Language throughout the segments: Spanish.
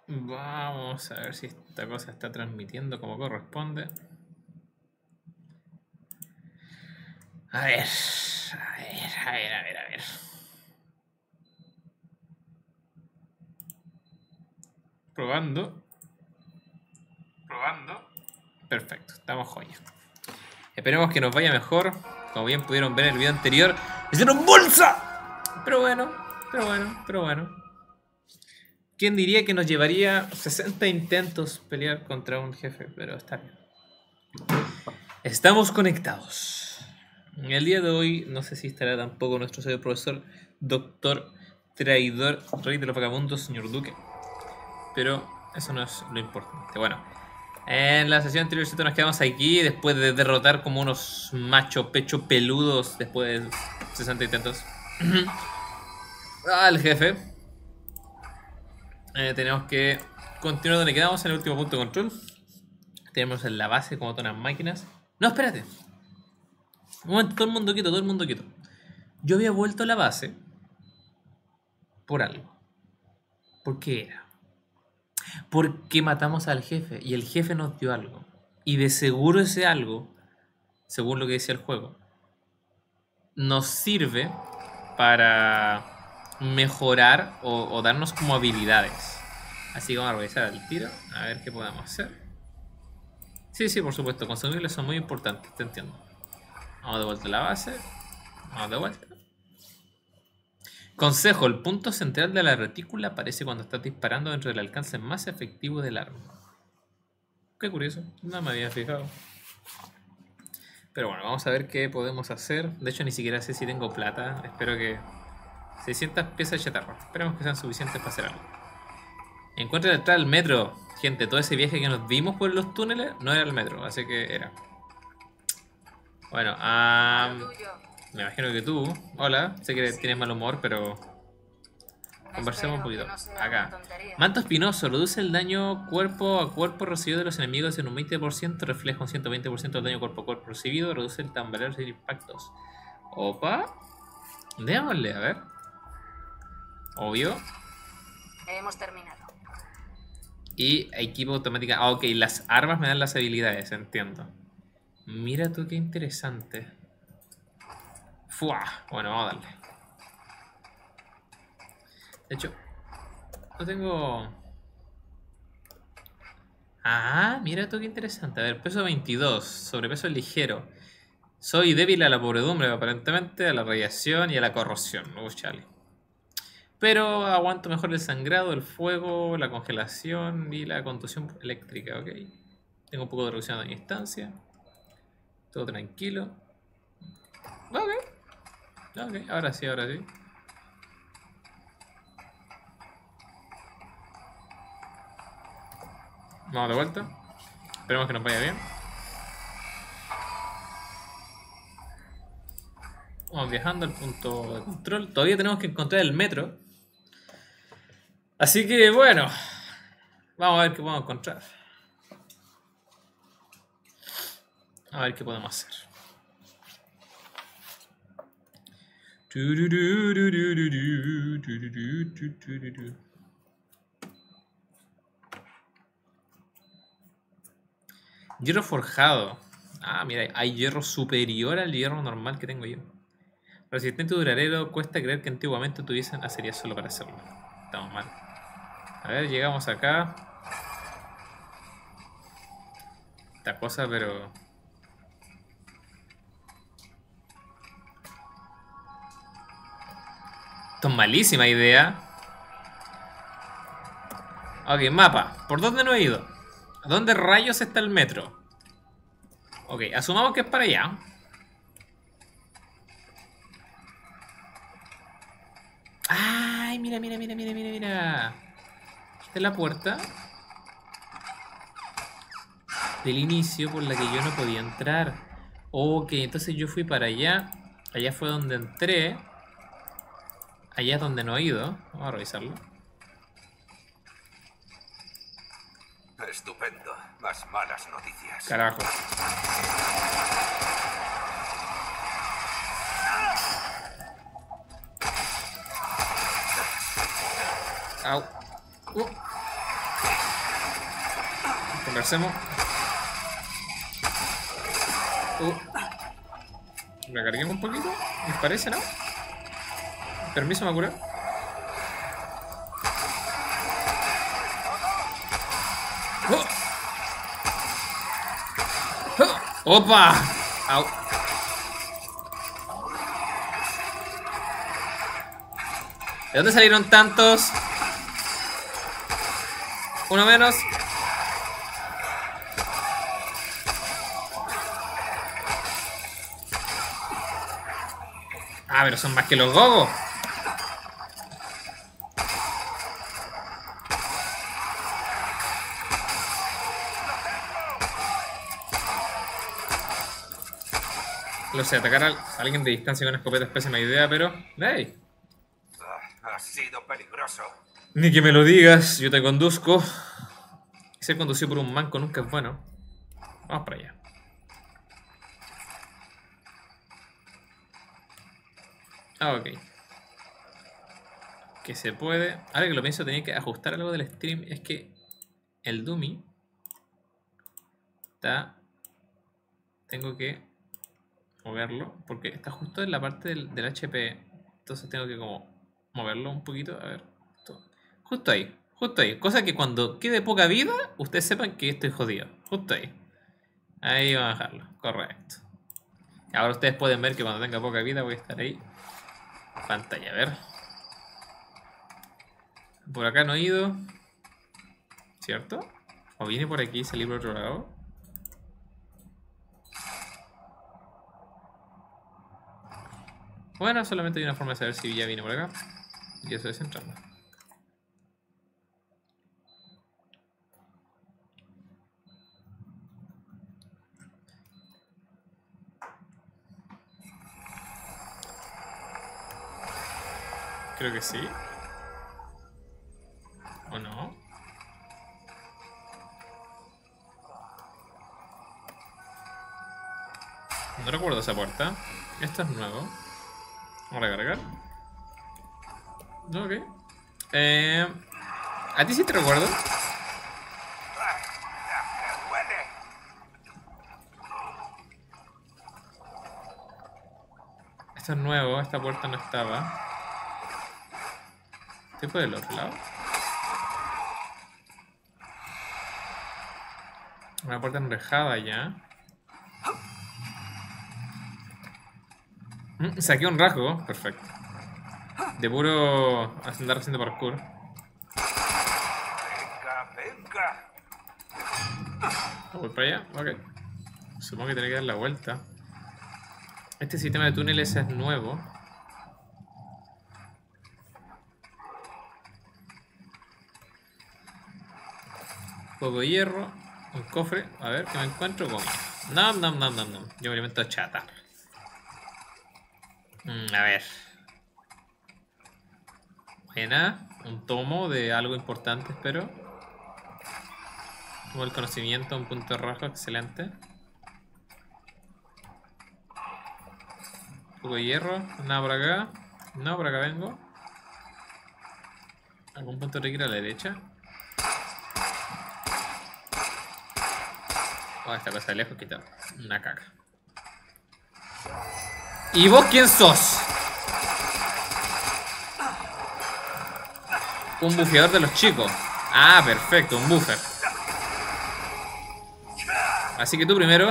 Vamos a ver si esta cosa está transmitiendo como corresponde. A ver. Probando. Perfecto, estamos joya. Esperemos que nos vaya mejor. Como bien pudieron ver en el video anterior, ¡hicieron bolsa! Pero bueno. ¿Quién diría que nos llevaría 60 intentos pelear contra un jefe? Pero está bien. Estamos conectados. En el día de hoy, no sé si estará tampoco nuestro señor profesor, doctor, traidor, rey de los vagabundos, señor Duque. Pero eso no es lo importante. Bueno, en la sesión anterior nos quedamos aquí después de derrotar como unos macho pecho peludos después de 60 intentos al jefe. Tenemos que continuar donde quedamos en el último punto de control. Tenemos en la base como todas las máquinas. No, espérate. Un momento, todo el mundo quieto. Yo había vuelto a la base por algo. ¿Por qué era? Porque matamos al jefe y el jefe nos dio algo. Y de seguro ese algo, según lo que decía el juego, nos sirve para mejorar o darnos como habilidades. Así que vamos a revisar el tiro, a ver qué podemos hacer. Sí, por supuesto, consumibles son muy importantes, te entiendo. Vamos de vuelta a la base. Vamos de vuelta. Consejo, el punto central de la retícula aparece cuando estás disparando dentro del alcance más efectivo del arma. Qué curioso, no me había fijado. Pero bueno, vamos a ver qué podemos hacer. De hecho, ni siquiera sé si tengo plata. Espero que... 600 piezas de chatarra. Esperemos que sean suficientes para hacer algo. Encuentra la entrada al metro. Gente, todo ese viaje que nos dimos por los túneles no era el metro, así que era. Bueno, me imagino que tú... Hola, sé que tienes mal humor, pero... Conversemos un poquito. Acá. Manto espinoso. Reduce el daño cuerpo a cuerpo recibido de los enemigos en un 20%. Refleja un 120% del daño cuerpo a cuerpo recibido. Reduce el tambaleo sin impactos. Opa. Démosle, a ver. Obvio. Hemos terminado. Y equipo automática. Ah, ok. Las armas me dan las habilidades, entiendo. Mira tú qué interesante. ¡Fua! Bueno, vamos a darle. De hecho, no tengo... Ah, mira tú qué interesante. A ver, peso 22, sobrepeso ligero. Soy débil a la podredumbre, aparentemente, a la radiación y a la corrosión. Chale. Pero aguanto mejor el sangrado, el fuego, la congelación y la contusión eléctrica, ok. Tengo un poco de reducción de distancia. Todo tranquilo. Ok, ahora sí. Vamos de vuelta. Esperemos que nos vaya bien. Vamos viajando al punto de control. Todavía tenemos que encontrar el metro. Así que bueno. Vamos a ver qué podemos encontrar. A ver qué podemos hacer. Hierro forjado. Ah, mira, hay hierro superior al hierro normal que tengo yo. Resistente duradero, cuesta creer que antiguamente tuviesen acería solo para hacerlo. Estamos mal. A ver, llegamos acá. Esta cosa, pero... Esto es malísima idea. Ok, mapa. ¿Por dónde no he ido? ¿A dónde rayos está el metro? Ok, asumamos que es para allá. ¡Ay! Mira. Esta es la puerta del inicio por la que yo no podía entrar. Ok, entonces yo fui para allá. Allá fue donde entré. Allá es donde no he ido. Vamos a revisarlo. Estupendo. Más malas noticias. Carajo. Au. Conversemos. Recarguemos un poquito. ¿Les parece, no? Permiso, me cura. ¡Opa! Au. ¿De dónde salieron tantos? Uno menos. Ah, pero son más que los gogos. Lo sé, atacar a alguien de distancia con escopeta es pésima idea, pero... ¡Hey! Ha sido peligroso. Ni que me lo digas, yo te conduzco. Ser conducido por un manco nunca es bueno. Vamos para allá. Ah, ok. Que se puede... Ahora que lo pienso, tenía que ajustar algo del stream. Es que el dummy está... Tengo que moverlo porque está justo en la parte del HP. Entonces tengo que como moverlo un poquito. A ver. Justo ahí. Justo ahí. Cosa que cuando quede poca vida, ustedes sepan que estoy jodido. Justo ahí. Ahí vamos a dejarlo. Correcto. Ahora ustedes pueden ver que cuando tenga poca vida voy a estar ahí. Pantalla, a ver. Por acá no he ido. ¿Cierto? O viene por aquí y salir por otro lado. Bueno, solamente hay una forma de saber si ya vine por acá. Y eso es entrando. Creo que sí. ¿O no? No recuerdo esa puerta. Esto es nuevo. Vamos a recargar. Ok. ¿A ti sí te recuerdo? Esto es nuevo. Esta puerta no estaba. ¿Estoy por el otro lado? Una puerta enrejada ya. Saqué un rasgo, perfecto. De puro andar haciendo parkour. Venga, venga. Voy para allá, ok. Supongo que tiene que dar la vuelta. Este sistema de túneles es nuevo. Poco de hierro. Un cofre. A ver, ¿qué me encuentro? Comida. No. Yo me alimento chata. A ver. Buena. Un tomo de algo importante, espero. Como el conocimiento, un punto rojo, excelente. Un poco de hierro. Nada por acá. No, por acá vengo. Algún punto de ir a la derecha. Oh, esta cosa de lejos quita una caca. ¿Y vos quién sos? Un bufeador de los chicos. Ah, perfecto, un buffer. Así que tú primero.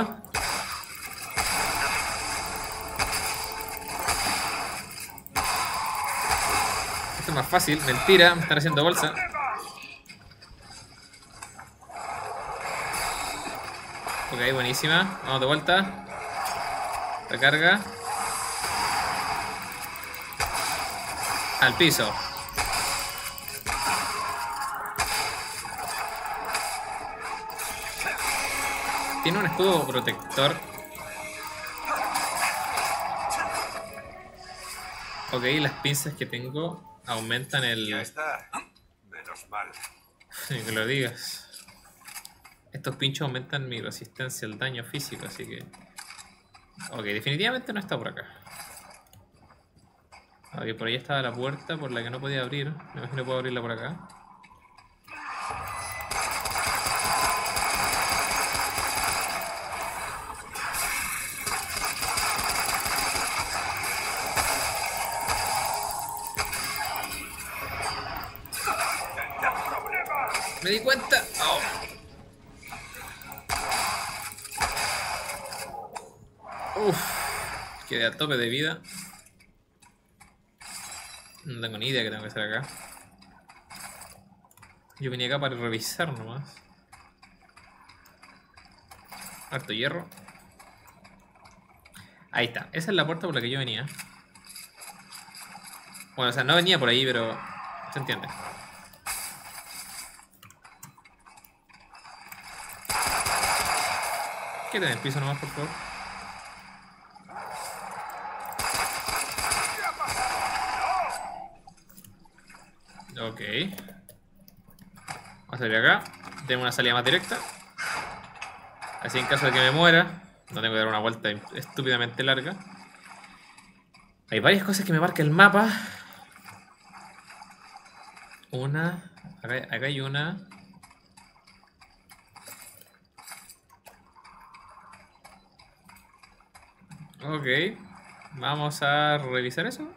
Esto es más fácil. Mentira, me están haciendo bolsa. Ok, buenísima. Vamos de vuelta. Recarga. Al piso. Tiene un escudo protector. Ok, las pinzas que tengo aumentan el... Ya está. Menos mal. Ni que lo digas. Estos pinchos aumentan mi resistencia al daño físico, así que... Ok, definitivamente no está por acá. Ok, por ahí estaba la puerta por la que no podía abrir. Me imagino que puedo abrirla por acá. Me di cuenta. Oh. Uf. Quedé a tope de vida. No tengo ni idea qué tengo que hacer acá. Yo venía acá para revisar nomás. Harto hierro. Ahí está. Esa es la puerta por la que yo venía. Bueno, o sea, no venía por ahí, pero se entiende. Quédate en el piso nomás, por favor. Ok. Vamos a salir acá. Tengo una salida más directa. Así en caso de que me muera, no tengo que dar una vuelta estúpidamente larga. Hay varias cosas que me marca el mapa. Una. Acá hay una. Ok. Vamos a revisar eso.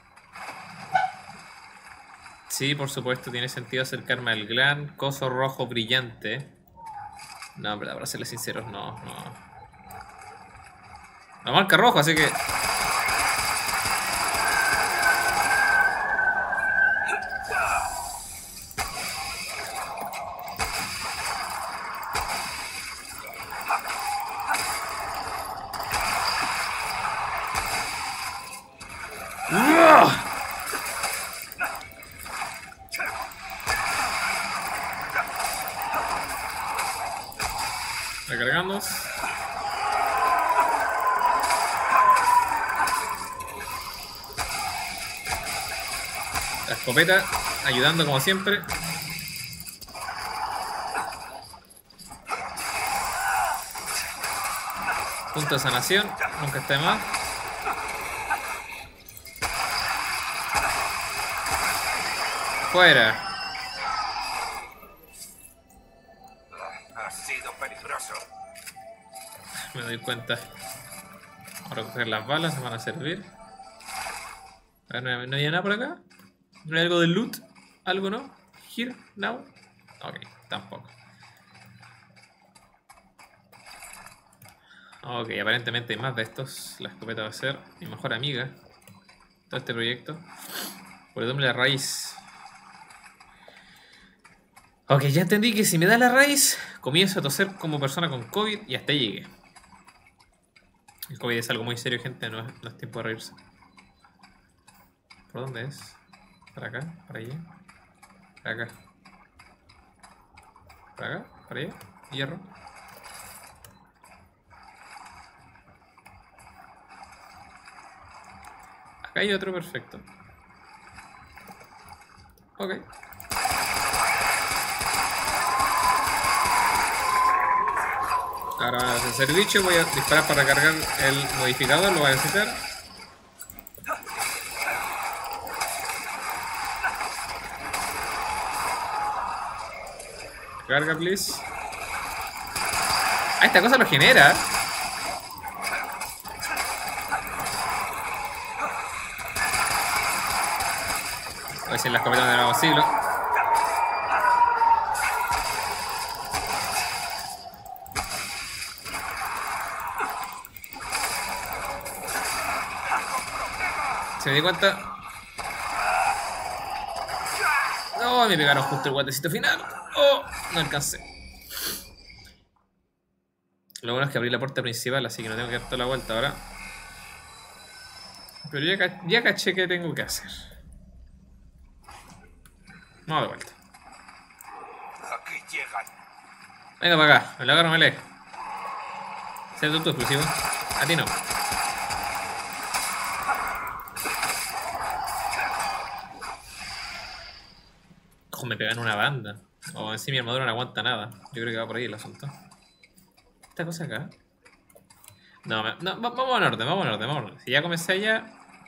Sí, por supuesto, tiene sentido acercarme al gran coso rojo brillante. No, pero para serles sinceros, no. La marca rojo, así que... Recargamos. La escopeta ayudando como siempre. Punto de sanación, nunca está de más. Fuera. Ha sido peligroso. Me doy cuenta. Ahora coger las balas, me van a servir. A ver, ¿no hay nada por acá? ¿No hay algo de loot? ¿Algo no? ¿Here? ¿Now? Ok, tampoco. Ok, aparentemente hay más de estos. La escopeta va a ser mi mejor amiga. Todo este proyecto. Por el la raíz. Ok, ya entendí que si me da la raíz, comienzo a toser como persona con COVID y hasta ahí llegué. El COVID es algo muy serio, gente, no es tiempo de reírse. ¿Por dónde es? ¿Para acá? ¿Para allá? ¿Para acá? ¿Para acá? ¿Para allá? ¿Hierro? Acá hay otro, perfecto. Ok. Ahora van a hacer el bicho, voy a disparar para cargar el modificador, lo voy a necesitar. Carga, please. Ah, esta cosa lo genera. Voy a decir las escopeta de nuevo siglo. ¿Se me dio cuenta? No, me pegaron justo el guantecito final. Oh, no alcancé. Lo bueno es que abrí la puerta principal, así que no tengo que dar toda la vuelta ahora. Pero ya caché que tengo que hacer. Vamos de vuelta. Aquí llegan. Venga para acá, me lo agarro, me lee. Sé tu explosivo. A ti no. Ojo, me pegan una banda. O en sí mi armadura no aguanta nada. Yo creo que va por ahí el asunto. ¿Esta cosa acá? No, vamos en orden, vamos en orden. Si ya comencé ya...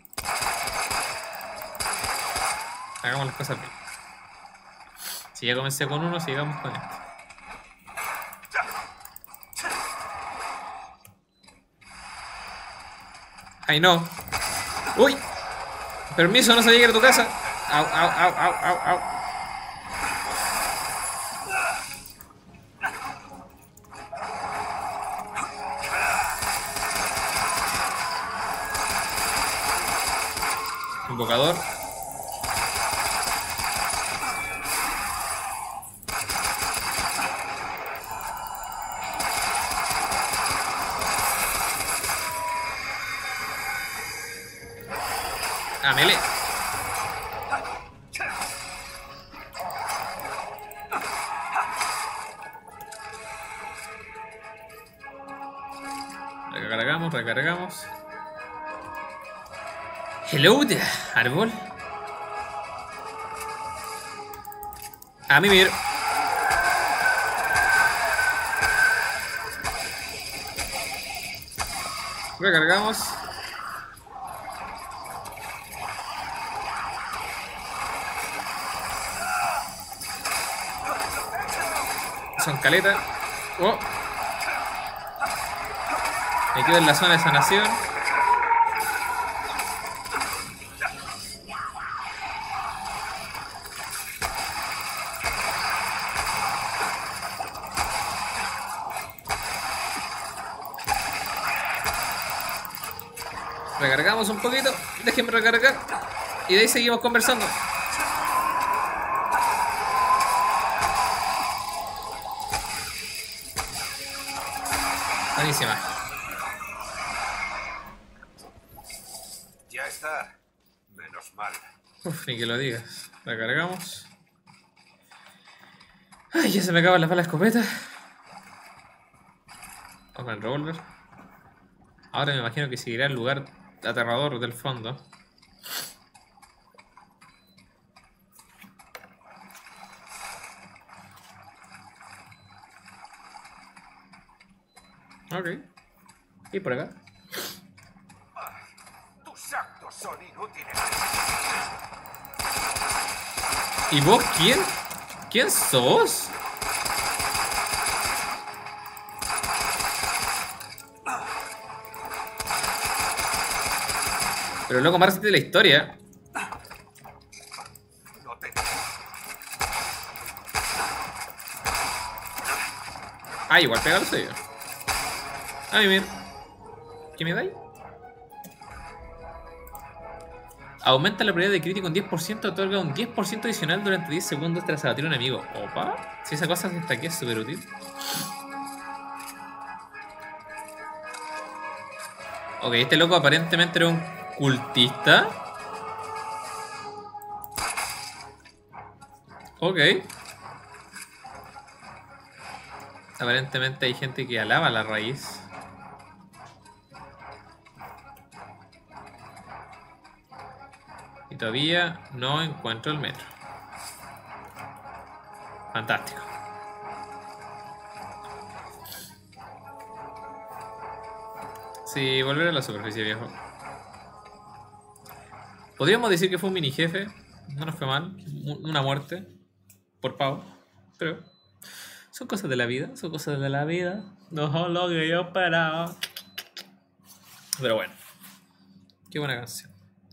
Hagamos las cosas bien. Si ya comencé con uno, sigamos con este. ¡Ay, no! ¡Uy! Permiso, no sabía que era tu casa. ¡Au, au, au, au, au, au! Invocador. Ah, melee. Recargamos, recargamos. Hello there, árbol. A mimir. Recargamos. Son caleta. Oh. Me quedo en la zona de sanación. Recargamos un poquito. Déjenme recargar. Y de ahí seguimos conversando. Buenísima. Ya está. Menos mal. Uf, ni que lo digas. Recargamos. Ay, ya se me acaban las balas de escopeta. Vamos con el revólver. Ahora me imagino que seguirá el lugar aterrador del fondo. Ok. ¿Y por acá? Tus actos son inútiles. ¿Y vos quién? ¿Quién sos? Pero loco, más de la historia. No te... Ah, igual pegar lo suyo. A mí, mira. ¿Qué me dais? Aumenta la probabilidad de crítico un 10%, otorga un 10% adicional durante 10 segundos tras abatir a un enemigo. Opa. Si esa cosa hasta aquí es súper útil. Ok, este loco aparentemente era un cultista. Ok. Aparentemente hay gente que alaba la raíz. Y todavía no encuentro el metro. Fantástico. Sí, volver a la superficie, viejo. Podríamos decir que fue un mini jefe. No nos fue mal. Una muerte. Por pavo. Pero son cosas de la vida. Son cosas de la vida. No es lo que yo esperaba. Pero bueno. Qué buena canción.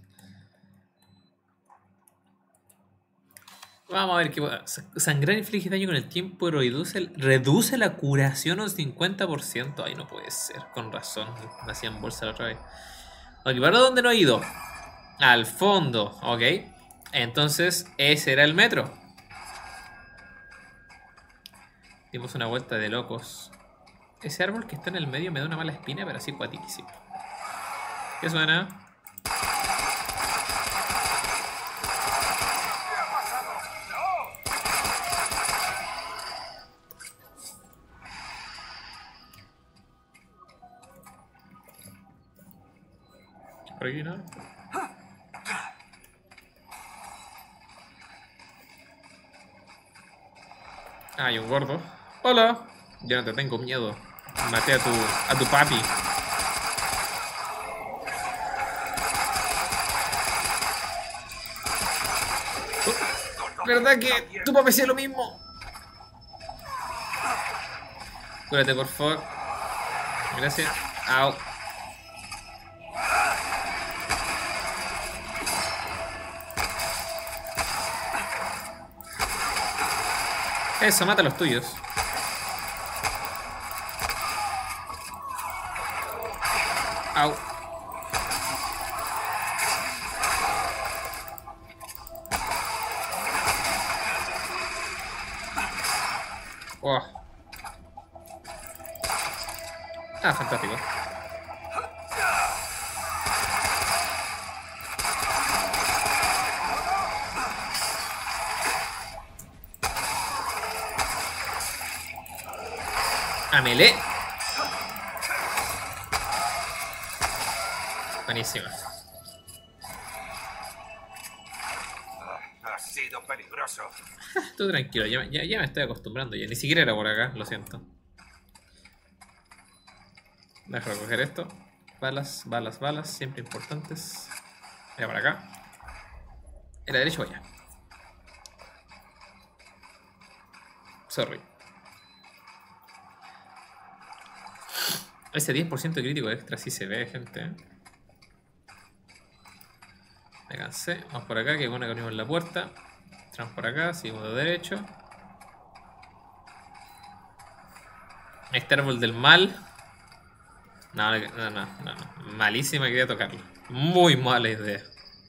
Vamos a ver qué puede. Sangrar inflige daño con el tiempo y reduce la curación un 50%. Ay, no puede ser. Con razón. Me hacían bolsa la otra vez. Ok, ¿para dónde no he ido? Al fondo. Ok. Entonces, ese era el metro. Dimos una vuelta de locos. Ese árbol que está en el medio me da una mala espina, pero así cuatísimo. ¿Qué suena? Por aquí, ¿no? Ah, hay un gordo. Hola. Ya no te tengo miedo. Maté a tu papi. ¿Verdad que tu papi hacía lo mismo? Cúrate, por favor. Gracias. Au. Eso, mata a los tuyos. Au. Oh. Ah, fantástico. A melee. Buenísima. Ha sido peligroso. Tú tranquilo, ya me estoy acostumbrando. Ya ni siquiera era por acá, lo siento. Deja recoger esto. Balas, balas, balas, siempre importantes. Mira para acá. ¿Era derecho o allá? Sorry. Ese 10% crítico extra sí se ve, gente. Me cansé. Vamos por acá, que bueno que abrimos la puerta. Entramos por acá, seguimos de derecho. Este árbol del mal. No. Malísima idea tocarlo. Muy mala idea.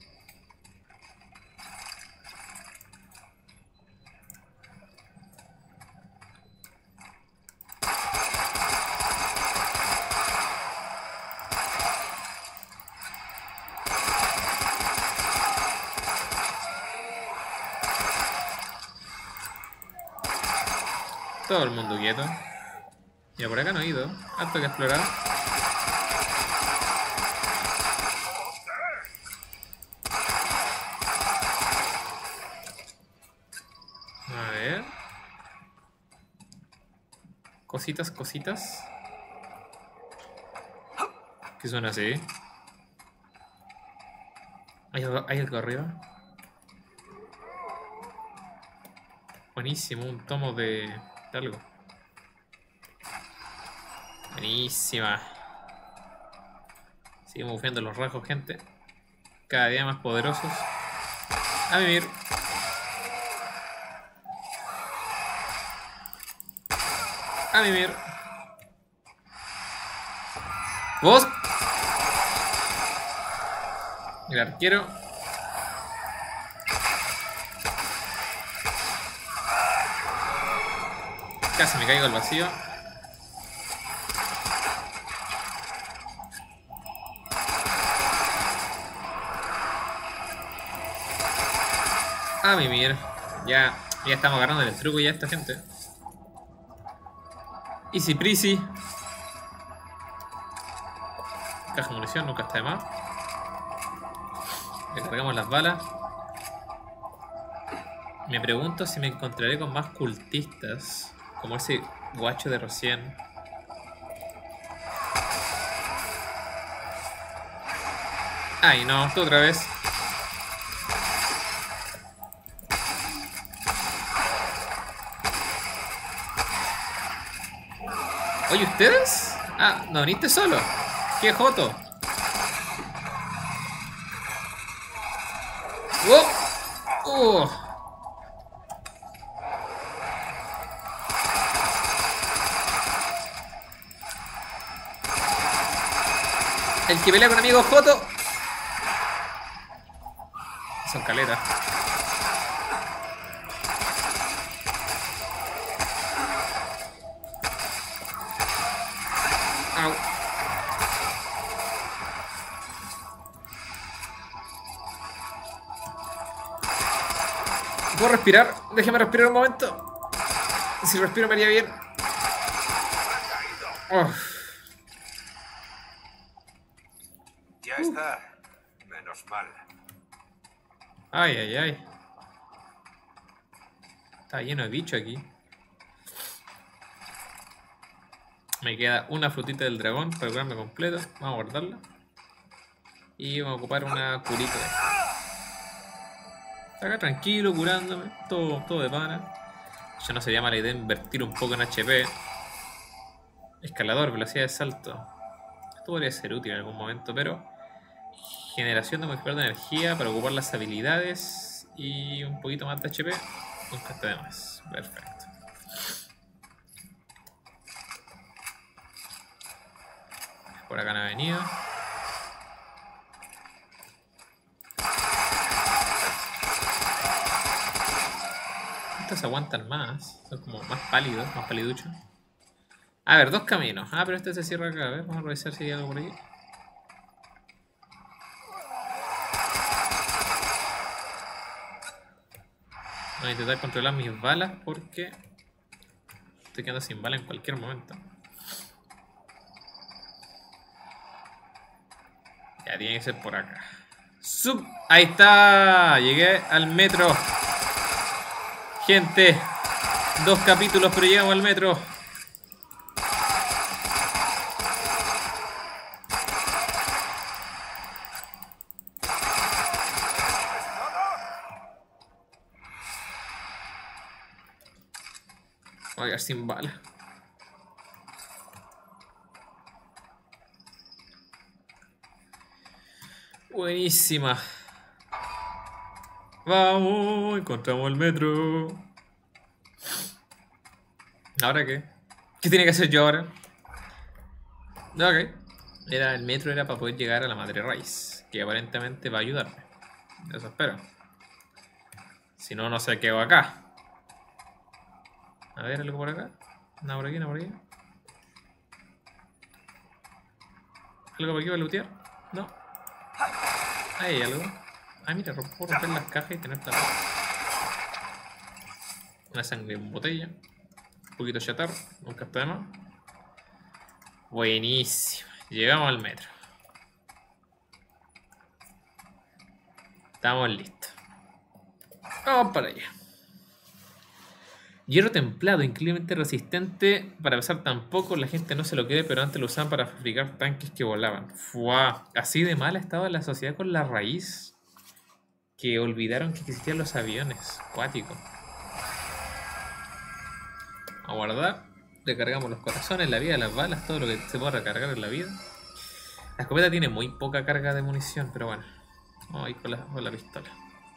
Todo el mundo quieto. Ya por acá no he ido. Harto que explorar. A ver. Cositas, cositas. ¿Qué suena así? ¿Hay algo arriba? Buenísimo, un tomo de algo. Buenísima. Seguimos bufeando los rasgos, gente. Cada día más poderosos. A vivir. A vivir. ¿Vos? El arquero. Casi me caigo al vacío. A mimir. Ya estamos agarrando el truco ya esta gente. Easy breezy. Caja de munición, nunca está de más. Le cargamos las balas. Me pregunto si me encontraré con más cultistas. Como ese guacho de recién. Ay no, tú otra vez. Oye, ¿ustedes? Ah, no viniste solo. ¡Qué joto! ¡Oh! El que pelea con amigos joto. Son caletas. Au. ¿Puedo respirar? Déjame respirar un momento. Si respiro me haría bien. Oh. Ya está. Menos mal. Ay, ay, ay. Está lleno de bicho aquí. Me queda una frutita del dragón para curarme completo. Vamos a guardarla. Y vamos a ocupar una curita. Acá tranquilo, curándome. Todo de pana. Ya no sería mala idea invertir un poco en HP. Escalador, velocidad de salto. Esto podría ser útil en algún momento, pero... Generación de modificador de energía para ocupar las habilidades. Y un poquito más de HP. Nunca está de más. Perfecto. Por acá no ha venido. se aguantan más. Son como más pálidos, más paliduchos. A ver, 2 caminos. Ah, pero este se cierra acá. A ver, vamos a revisar si hay algo por ahí. Voy a intentar controlar mis balas porque estoy quedando sin bala en cualquier momento. Ya tiene que ser por acá. ¡Ahí está! Llegué al metro. Gente, 2 capítulos, pero llegamos al metro. Voy a quedar sin bala. Buenísima. Vamos, encontramos el metro. ¿Ahora qué? ¿Qué tiene que hacer yo ahora? Ok. El metro era para poder llegar a la madre raíz, que aparentemente va a ayudarme. Eso espero. Si no, no sé qué hago acá. A ver, algo por acá. Nada por aquí, nada por aquí. ¿Algo por aquí para lootear? No. Ahí hay algo. Ah, mira, puedo romper las cajas y tener plata. Una sangre en botella. Un poquito de chatarra. Nunca está de más. Buenísimo. Llegamos al metro. Estamos listos. Vamos para allá. Hierro templado, increíblemente resistente. Para pesar tan poco, la gente no se lo cree, pero antes lo usaban para fabricar tanques que volaban. ¡Fua! Así de mal estaba la sociedad con la raíz que olvidaron que existían los aviones. Cuático. A guardar. Recargamos los corazones, la vida, las balas, todo lo que se pueda recargar en la vida. La escopeta tiene muy poca carga de munición, pero bueno. Vamos a ir con la pistola.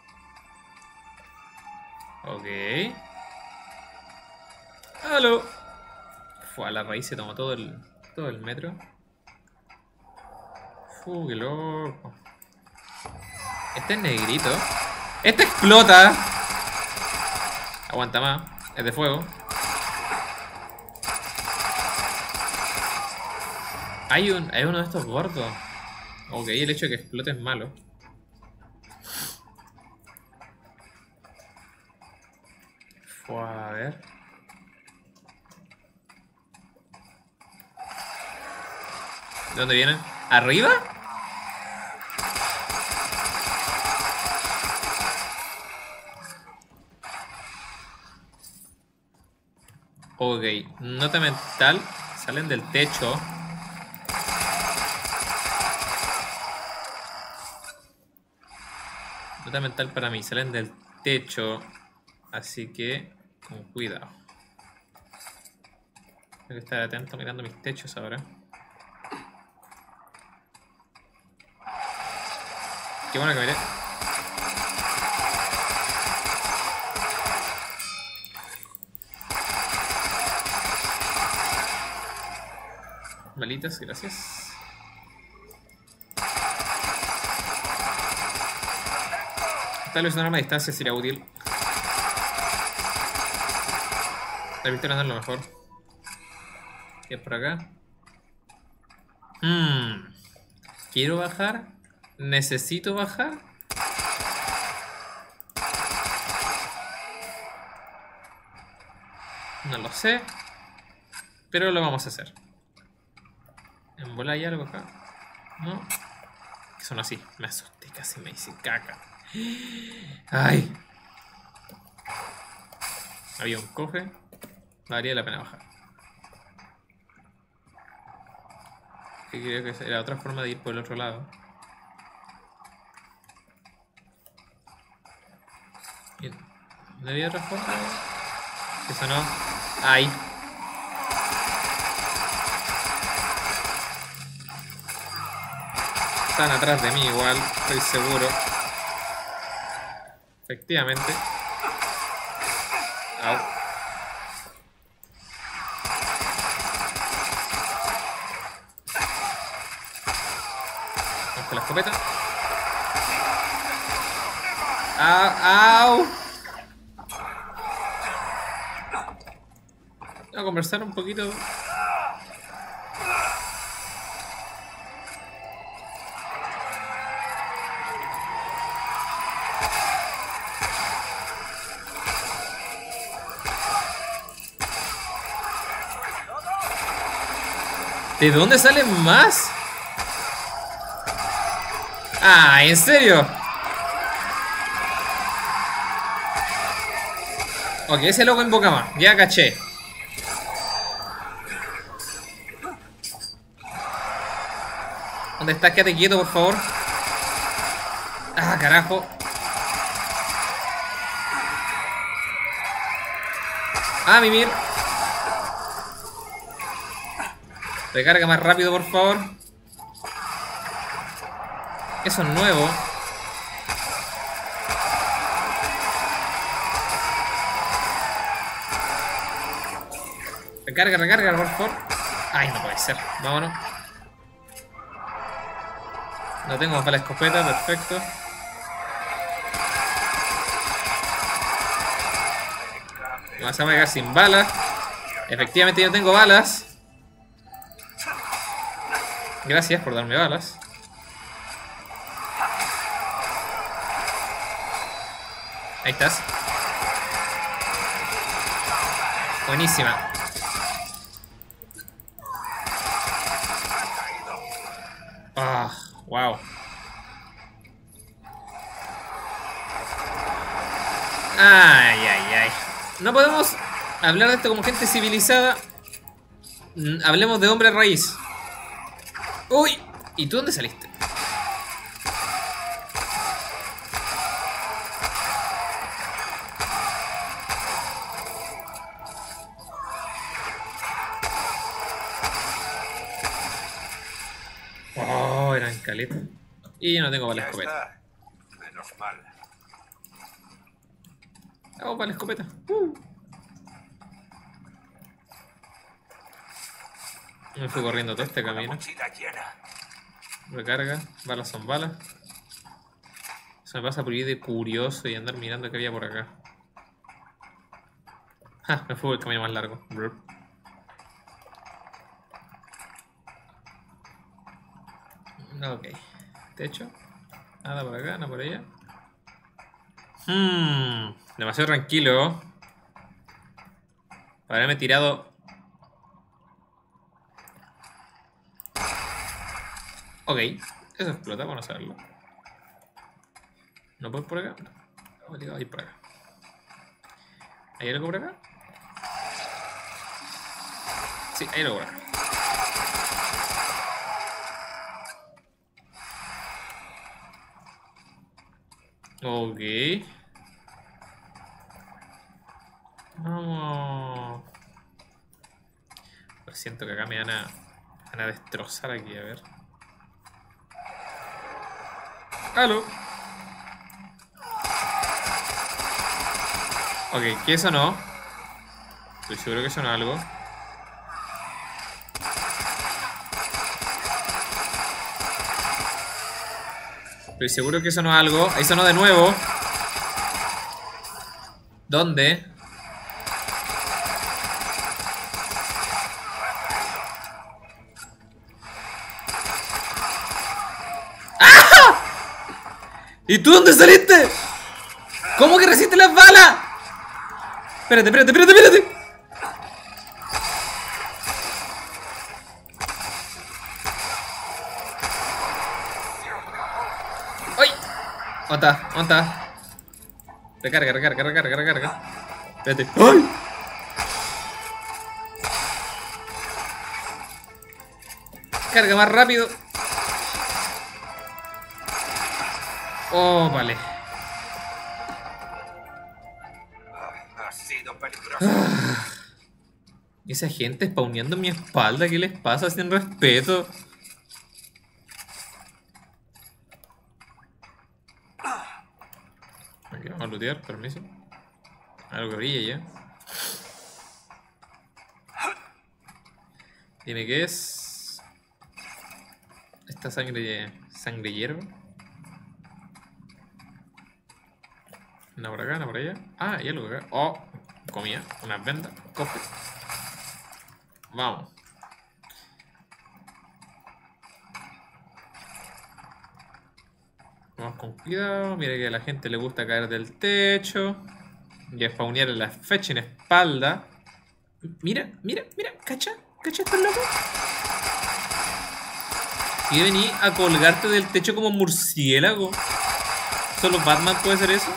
Ok. ¡Aló! Fue a la raíz, se tomó todo el metro. ¡Qué loco! Este es negrito. ¡Este explota! Aguanta más. Es de fuego. Hay uno de estos gordos. Ok, el hecho de que explote es malo. A ver. ¿De dónde vienen? ¿Arriba? Ok, nota mental. Salen del techo. Nota mental para mí. Salen del techo. Así que con cuidado. Tengo que estar atento mirando mis techos ahora. Qué bueno que miré. Balitas, gracias. Tal vez una arma a distancia sería útil. La pistola no es lo mejor. ¿Qué es por acá? ¿Quiero bajar? ¿Necesito bajar? No lo sé. Pero lo vamos a hacer. ¿En bola hay algo acá? ¿No? Que son así. Me asusté, casi me hice caca. ¡Ay! Había un cofre. Valdría la pena bajar. Que creo que era otra forma de ir por el otro lado. ¿No había otra forma? Eso no. ¡Ay! Están atrás de mí igual, estoy seguro. Efectivamente. Au. Vamos con la escopeta. ¡Au! a conversar un poquito. ¿De dónde salen más? Ah, ¿en serio? Ok, ese loco invoca más. Ya caché. ¿Dónde estás? Quédate quieto, por favor. Ah, carajo. Ah, Mimir. Recarga más rápido, por favor. Eso es nuevo. Recarga, recarga, por favor. Ay, no puede ser. Vámonos. No tengo más para la escopeta, perfecto. Me vas a pegar sin balas. Efectivamente yo tengo balas. Gracias por darme balas. Ahí estás. Buenísima. Ah, wow. Ay, ay, ay. No podemos hablar de esto como gente civilizada. Hablemos de hombre raíz. Uy, ¿y tú dónde saliste? Oh, eran caletas. Y yo no tengo para la Ya escopeta. está. Menos mal. Hago para la escopeta. Me fui corriendo todo este La camino. mochila llena. Recarga, balas son balas. Se me pasa por ir de curioso y andar mirando qué había por acá. Ja, me fui por el camino más largo. Brr. Ok. Techo. Nada por acá, nada por allá. Demasiado tranquilo. Haberme tirado. Ok. Eso explota, vamos a saberlo. ¿No puedo ir por acá? No. Obligado a ir por acá. ¿Hay algo por acá? Sí, hay algo por acá. Ok. Vamos. Lo siento que acá me van a destrozar aquí, a ver. ¡Aló! Ok, ¿qué eso no? Estoy seguro que sonó algo. Estoy seguro que sonó algo. Ahí sonó de nuevo. ¿Dónde? ¡Ah! ¿Y tú dónde saliste? ¿Cómo que resiste las balas? Espérate, espérate, espérate, espérate. ¡Ay! ¿Dónde está? ¿Dónde está? Recarga, recarga, recarga, recarga. Espérate. ¡Ay! Carga más rápido. Oh, vale. Ha sido peligroso. Esa gente spawneando en mi espalda, ¿qué les pasa? Sin respeto. Aquí vamos a lootear, permiso. Algo que brilla ya. Dime qué es. Esta sangre hierba. Una por acá, una por allá. Ah, y algo acá. Oh, comida, unas vendas, cofres. Vamos. Vamos con cuidado. Mira que a la gente le gusta caer del techo. Y spawnear en la fecha en espalda. Mira, mira, mira. ¿Cacha? ¿Cacha estos locos? Y vení a colgarte del techo como murciélago. ¿Solo Batman puede hacer eso?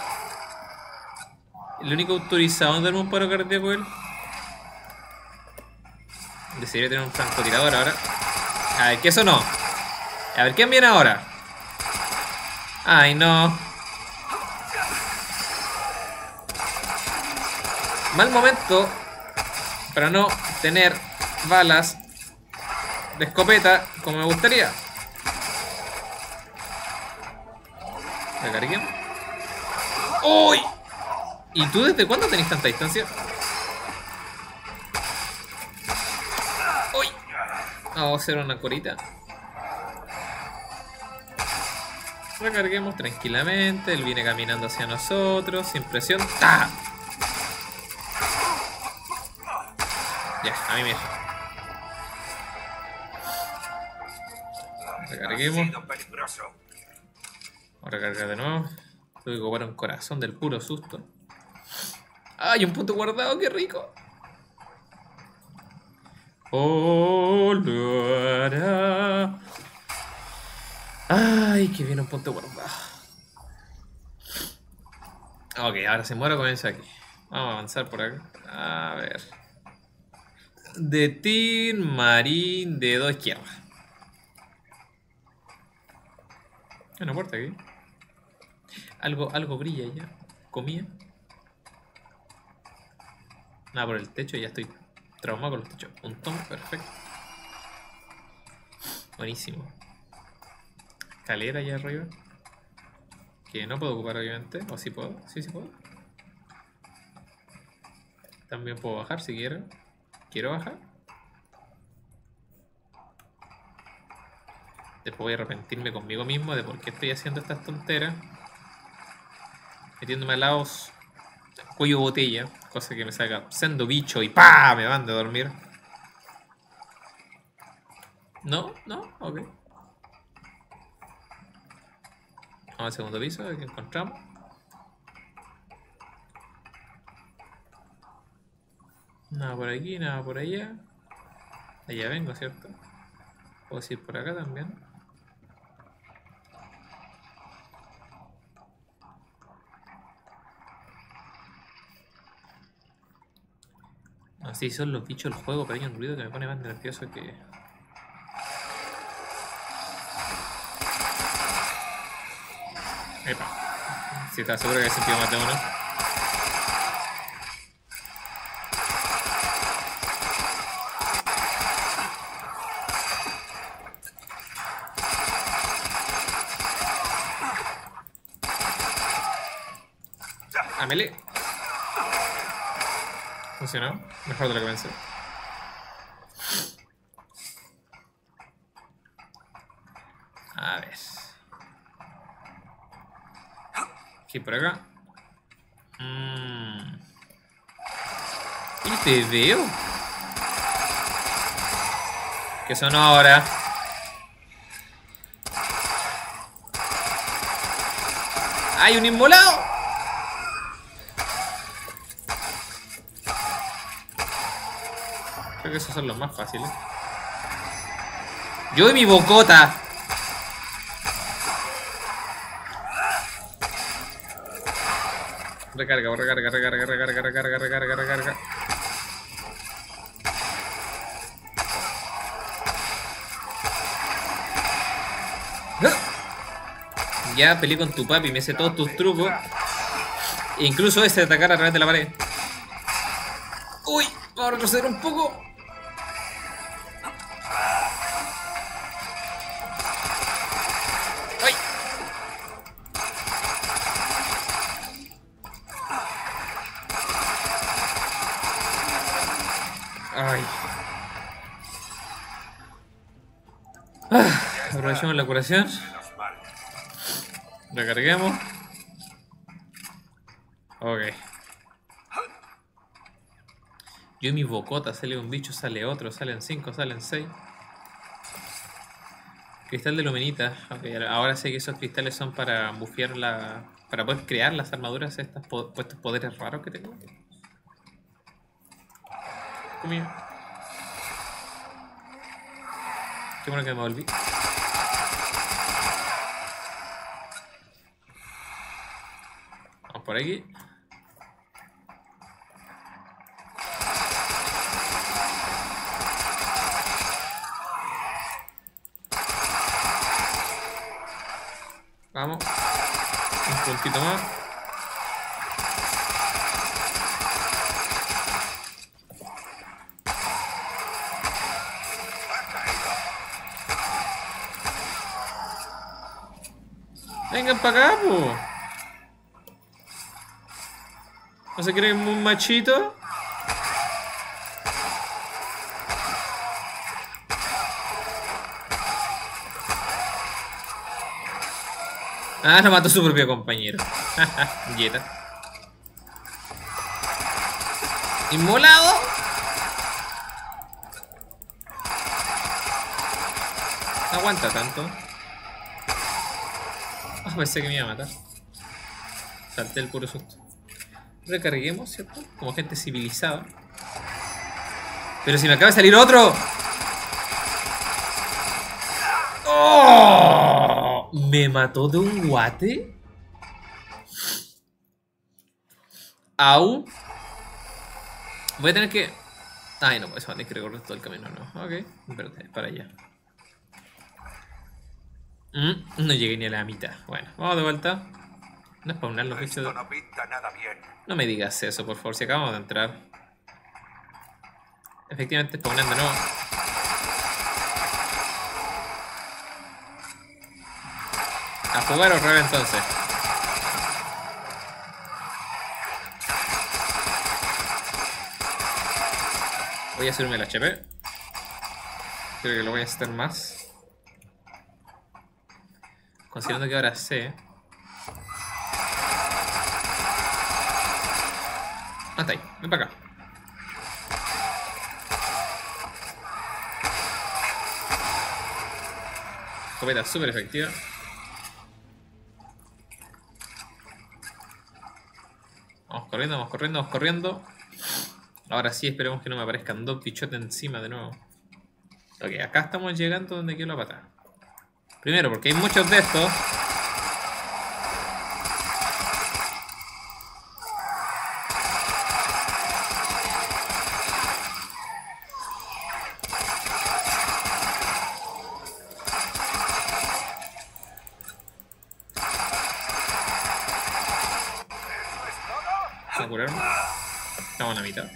El único autorizado en darme un paro cardíaco él. Debería tener un francotirador ahora. A ver, ¿qué eso no? A ver, ¿quién viene ahora? Ay, no. Mal momento para no tener balas de escopeta como me gustaría. Recarguemos. ¡Uy! ¿Y tú desde cuándo tenés tanta distancia? ¡Uy! Vamos a hacer una corita. Recarguemos tranquilamente. Él viene caminando hacia nosotros sin presión. ¡Ah! Ya, a mí mismo. Recarguemos. Ha sido peligroso. Vamos a recargar de nuevo. Tuve que ocupar un corazón del puro susto. ¡Ay, un punto guardado! ¡Qué rico! Oh, lo hará. ¡Ay, que viene un punto guardado! Ok, ahora si muero comienza aquí. Vamos a avanzar por acá. A ver. De Tin, Marín, dedo izquierda. Hay una puerta aquí. Algo brilla ya. Comía. Nada por el techo, ya estoy traumado con los techos. Un tomo, perfecto. Buenísimo. Escalera allá arriba. Que no puedo ocupar obviamente. O sí puedo. Sí, sí puedo. También puedo bajar si quiero. ¿Quiero bajar? Después voy a arrepentirme conmigo mismo de por qué estoy haciendo estas tonteras. Metiéndome al lado cuello botella. Cosa que me saca sendo bicho y ¡pah! Me van de dormir. ¿No? ¿No? Ok. Vamos al segundo piso, a ver qué encontramos. Nada por aquí, nada por allá. Allá vengo, ¿cierto? Puedo ir por acá también. No sé si son los bichos del juego, pero hay un ruido que me pone más nervioso que... Epa. Si estás seguro que he sentido más de uno. A melee. Funcionó. Mejor de lo que pensé. A ver. Aquí por acá. Y te veo. ¿Qué son ahora? ¡Hay un inmolado! Creo que esos son los más fáciles. ¡Yo y mi bocota! Recarga, recarga, recarga, recarga, recarga, recarga, recarga. Ya peleé con tu papi, me sé todos tus trucos. E incluso ese de atacar a través de la pared. Uy, vamos a retroceder un poco. ¡Ay! ¡Ay! Aprovechemos la curación. Menos mal. Recarguemos. Ok. Yo y mi bocota, sale un bicho, sale otro, salen 5, salen 6. Cristal de luminita. Ok, ahora sé que esos cristales son para bufear la... Para poder crear las armaduras estas, estos poderes raros que tengo. Comida. Qué bueno que me volví. Vamos por aquí. Vamos. Un puntito más. Vengan para acá, po. ¿No se creen un machito? Ah, lo mató su propio compañero. Jetta. Inmolado. No aguanta tanto. Ah, pensé que me iba a matar. Salté el puro susto. Recarguemos, ¿cierto? Como gente civilizada. Pero si me acaba de salir otro. ¡Oh! ¿Me mató de un guate? Au. Voy a tener que... Ay, no, eso va a tener que recorrer todo el camino, no. Ok, espérate, para allá. No llegué ni a la mitad. Bueno, vamos de vuelta. No spawnar los bichos. Esto no pinta nada bien. No me digas eso, por favor, si acabamos de entrar. Efectivamente, spawnan de nuevo. A jugar o revés entonces. Voy a subirme el HP. Creo que lo voy a hacer más. Considerando que ahora sé. Ah, está ahí. Ven para acá. Escopeta súper efectiva. Vamos corriendo, vamos corriendo, vamos corriendo. Ahora sí, esperemos que no me aparezcan dos bichotes encima de nuevo. Ok, acá estamos llegando donde quiero la pata. Primero, porque hay muchos de estos. Vamos a curarme. Estamos a la mitad.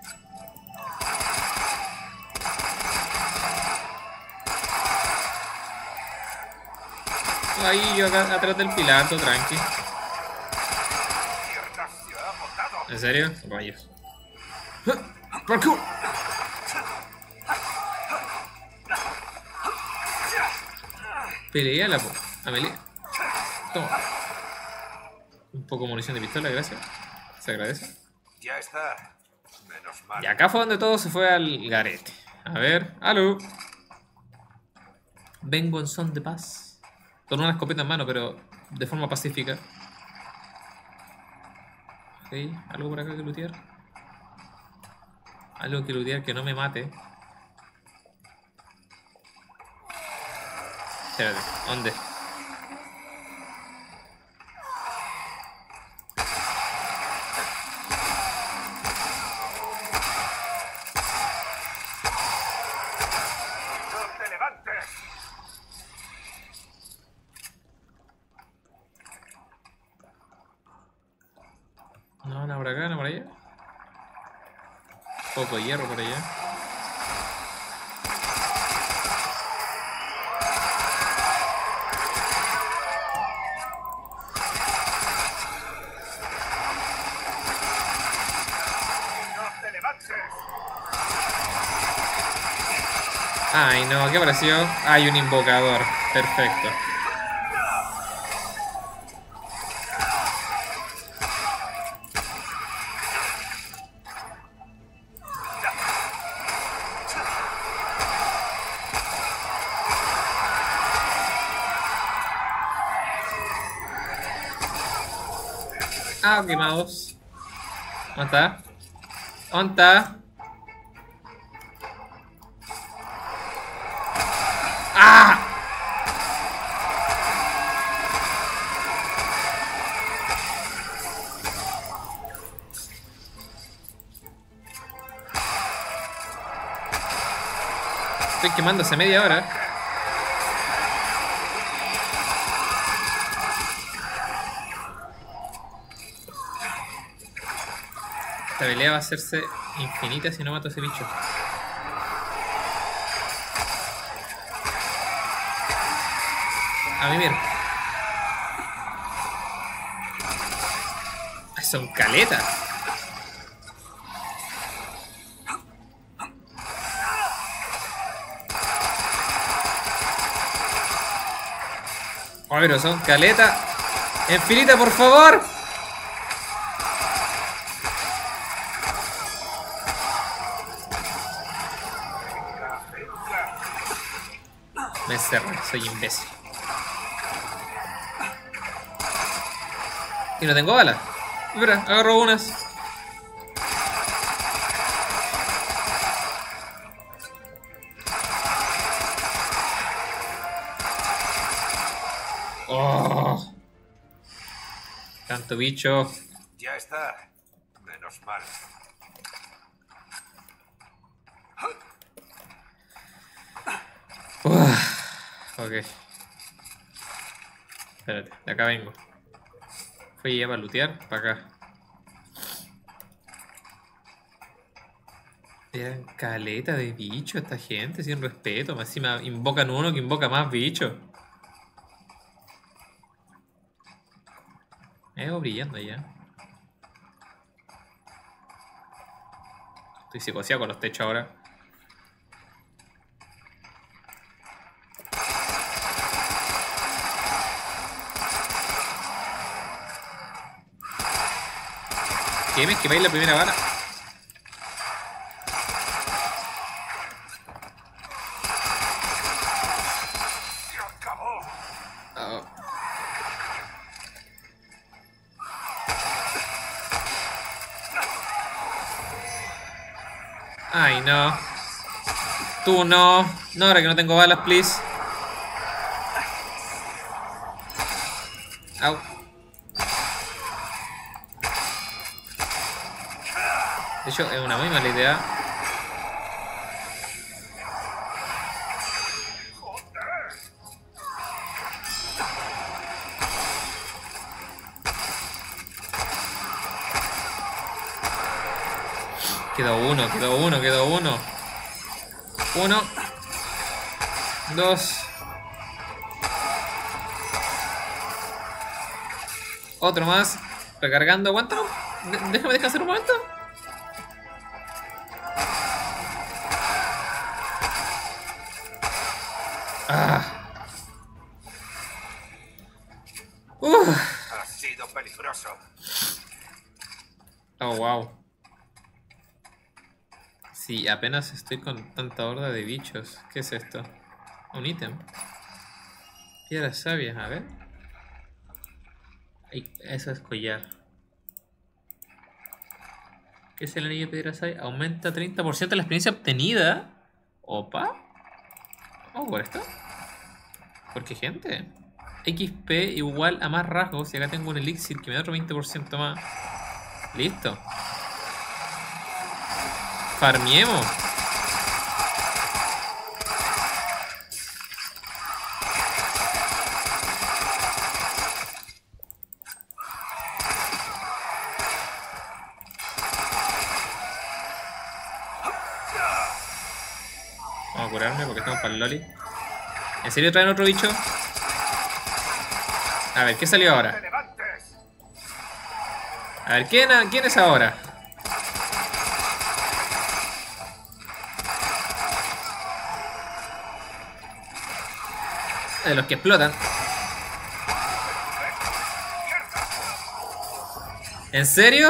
Ahí yo acá atrás del pilato, tranqui. ¿En serio? Rayos. ¡Parkour! Pelea la Amelie. Toma. Un poco de munición de pistola, gracias. Se agradece. Ya está. Menos mal. Y acá fue donde todo se fue al garete. A ver, aló. Vengo en son de paz. Con una escopeta en mano, pero de forma pacífica. Ok, algo por acá que lootear. Algo que lootear que no me mate. Espérate, ¿dónde? ¡No te levantes! No, no por acá, no por allá. Poco hierro por allá. ¡No te levantes! Ay, no, ¿qué apareció? Hay un invocador. Perfecto. Ah, quemados. ¿Dónde está? ¿Dónde está? ¡Ah! Estoy quemando hace media hora. Esta pelea va a hacerse infinita si no mato a ese bicho. A mí mira. Son caletas. Oh, pero son caletas. Infinita, por favor. Me encerré, soy imbécil. Y no tengo balas. Mira, agarro unas. Oh. Tanto bicho. Ya está. Menos mal. Ok. Espérate, de acá vengo. Fui ya para lootear, para acá. Eran caleta de bichos esta gente, sin respeto. Más encima invocan uno que invoca más bichos. Me veo brillando ya. Estoy psicoseado con los techos ahora. ¿Qué me esquiváis la primera bala? ¡Se acabó! Oh. Ay, no. Tú no. No, ahora que no tengo balas, please. Au. De hecho, es una muy mala idea. Quedó uno, quedó uno, quedó uno. Uno. Dos. Otro más. Recargando. Aguántalo. Déjame descansar un momento. Ah. Ha sido peligroso. Oh, wow. Sí, apenas estoy con tanta horda de bichos. ¿Qué es esto? Un ítem. Piedras sabias, a ver. Ay, eso es collar. ¿Qué es el anillo de piedra sabia? Aumenta 30% la experiencia obtenida. Opa. Vamos por esto. ¿Por qué, gente? XP igual a más rasgos. Y acá tengo un elixir que me da otro 20% más. Listo. Farmiemos. Vamos a curarme porque estamos para el loli. ¿En serio traen otro bicho? A ver, ¿qué salió ahora? ¡Te levantes! A ver, ¿quién es ahora? De los que explotan. ¿En serio?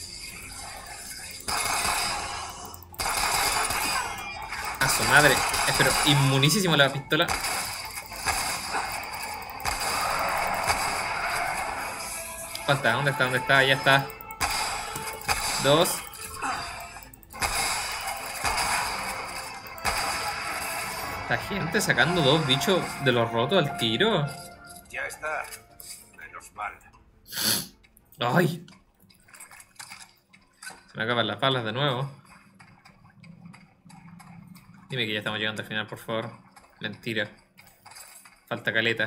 A su madre. Pero inmunísimo la pistola. Falta, ¿dónde está? ¿Dónde está? Ya está. 2. Esta gente sacando 2 bichos de los rotos al tiro. Ya está. Menos mal. ¡Ay! Se me acaban las balas de nuevo. Dime que ya estamos llegando al final, por favor. Mentira. Falta caleta.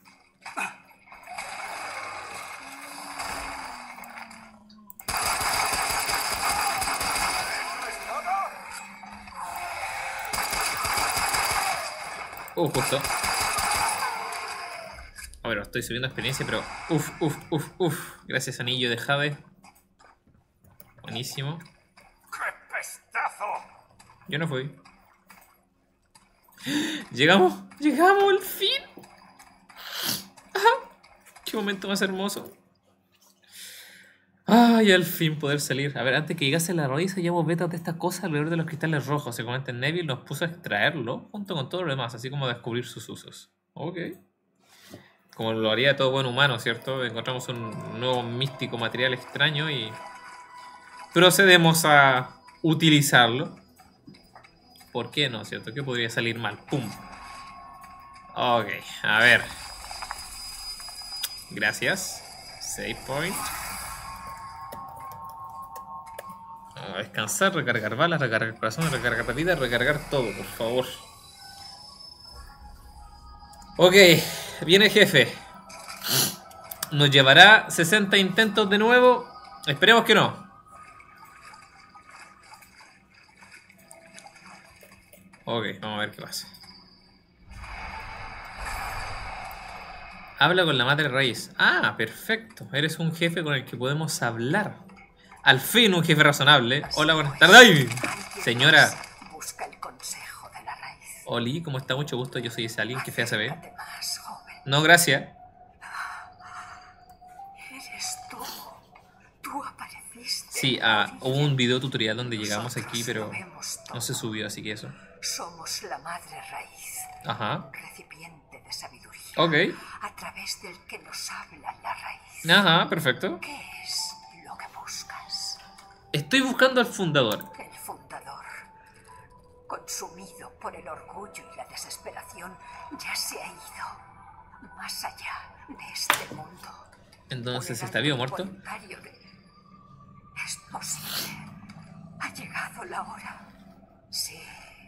Justo. A ver, estoy subiendo experiencia, pero... Uf. Gracias, anillo de Jade. Buenísimo. ¡Qué pestazo! Yo no fui. ¡Llegamos! ¡Llegamos al fin! ¡Ah! ¡Qué momento más hermoso! ¡Ay, al fin poder salir! A ver, antes que llegase la raíz, hallamos betas de estas cosas alrededor de los cristales rojos. Se comenta en Neville, nos puso a extraerlo junto con todo lo demás, así como a descubrir sus usos. Ok. Como lo haría todo buen humano, ¿cierto? Encontramos un nuevo místico material extraño y procedemos a utilizarlo. ¿Por qué no, cierto? ¿Qué podría salir mal? ¡Pum! Ok, a ver. Gracias. Save point. A descansar, recargar balas, recargar corazón, recargar vida, recargar todo, por favor. Ok, viene el jefe. Nos llevará 60 intentos de nuevo. Esperemos que no. Ok, vamos a ver qué pasa. Habla con la madre raíz. Ah, perfecto. Eres un jefe con el que podemos hablar. Al fin un jefe razonable. Hola, buenas tardes. ¡Ay! Señora. Busca el consejo de la raíz. Oli, ¿cómo está? Mucho gusto. Yo soy ese alguien que fea se ve. Acércate más, joven. No, gracias. Eres tú. Tú apareciste. Sí, hubo un video tutorial donde llegamos aquí, pero no se subió, así que eso. Somos la madre raíz. Ajá. Un recipiente de sabiduría. Ok. A través del que nos habla la raíz. Ajá, perfecto. ¿Qué es lo que buscas? Estoy buscando al fundador. El fundador, consumido por el orgullo y la desesperación, ya se ha ido más allá de este mundo. Entonces, Un ¿está vivo o evento muerto? voluntario Es posible. Ha llegado la hora. Sí.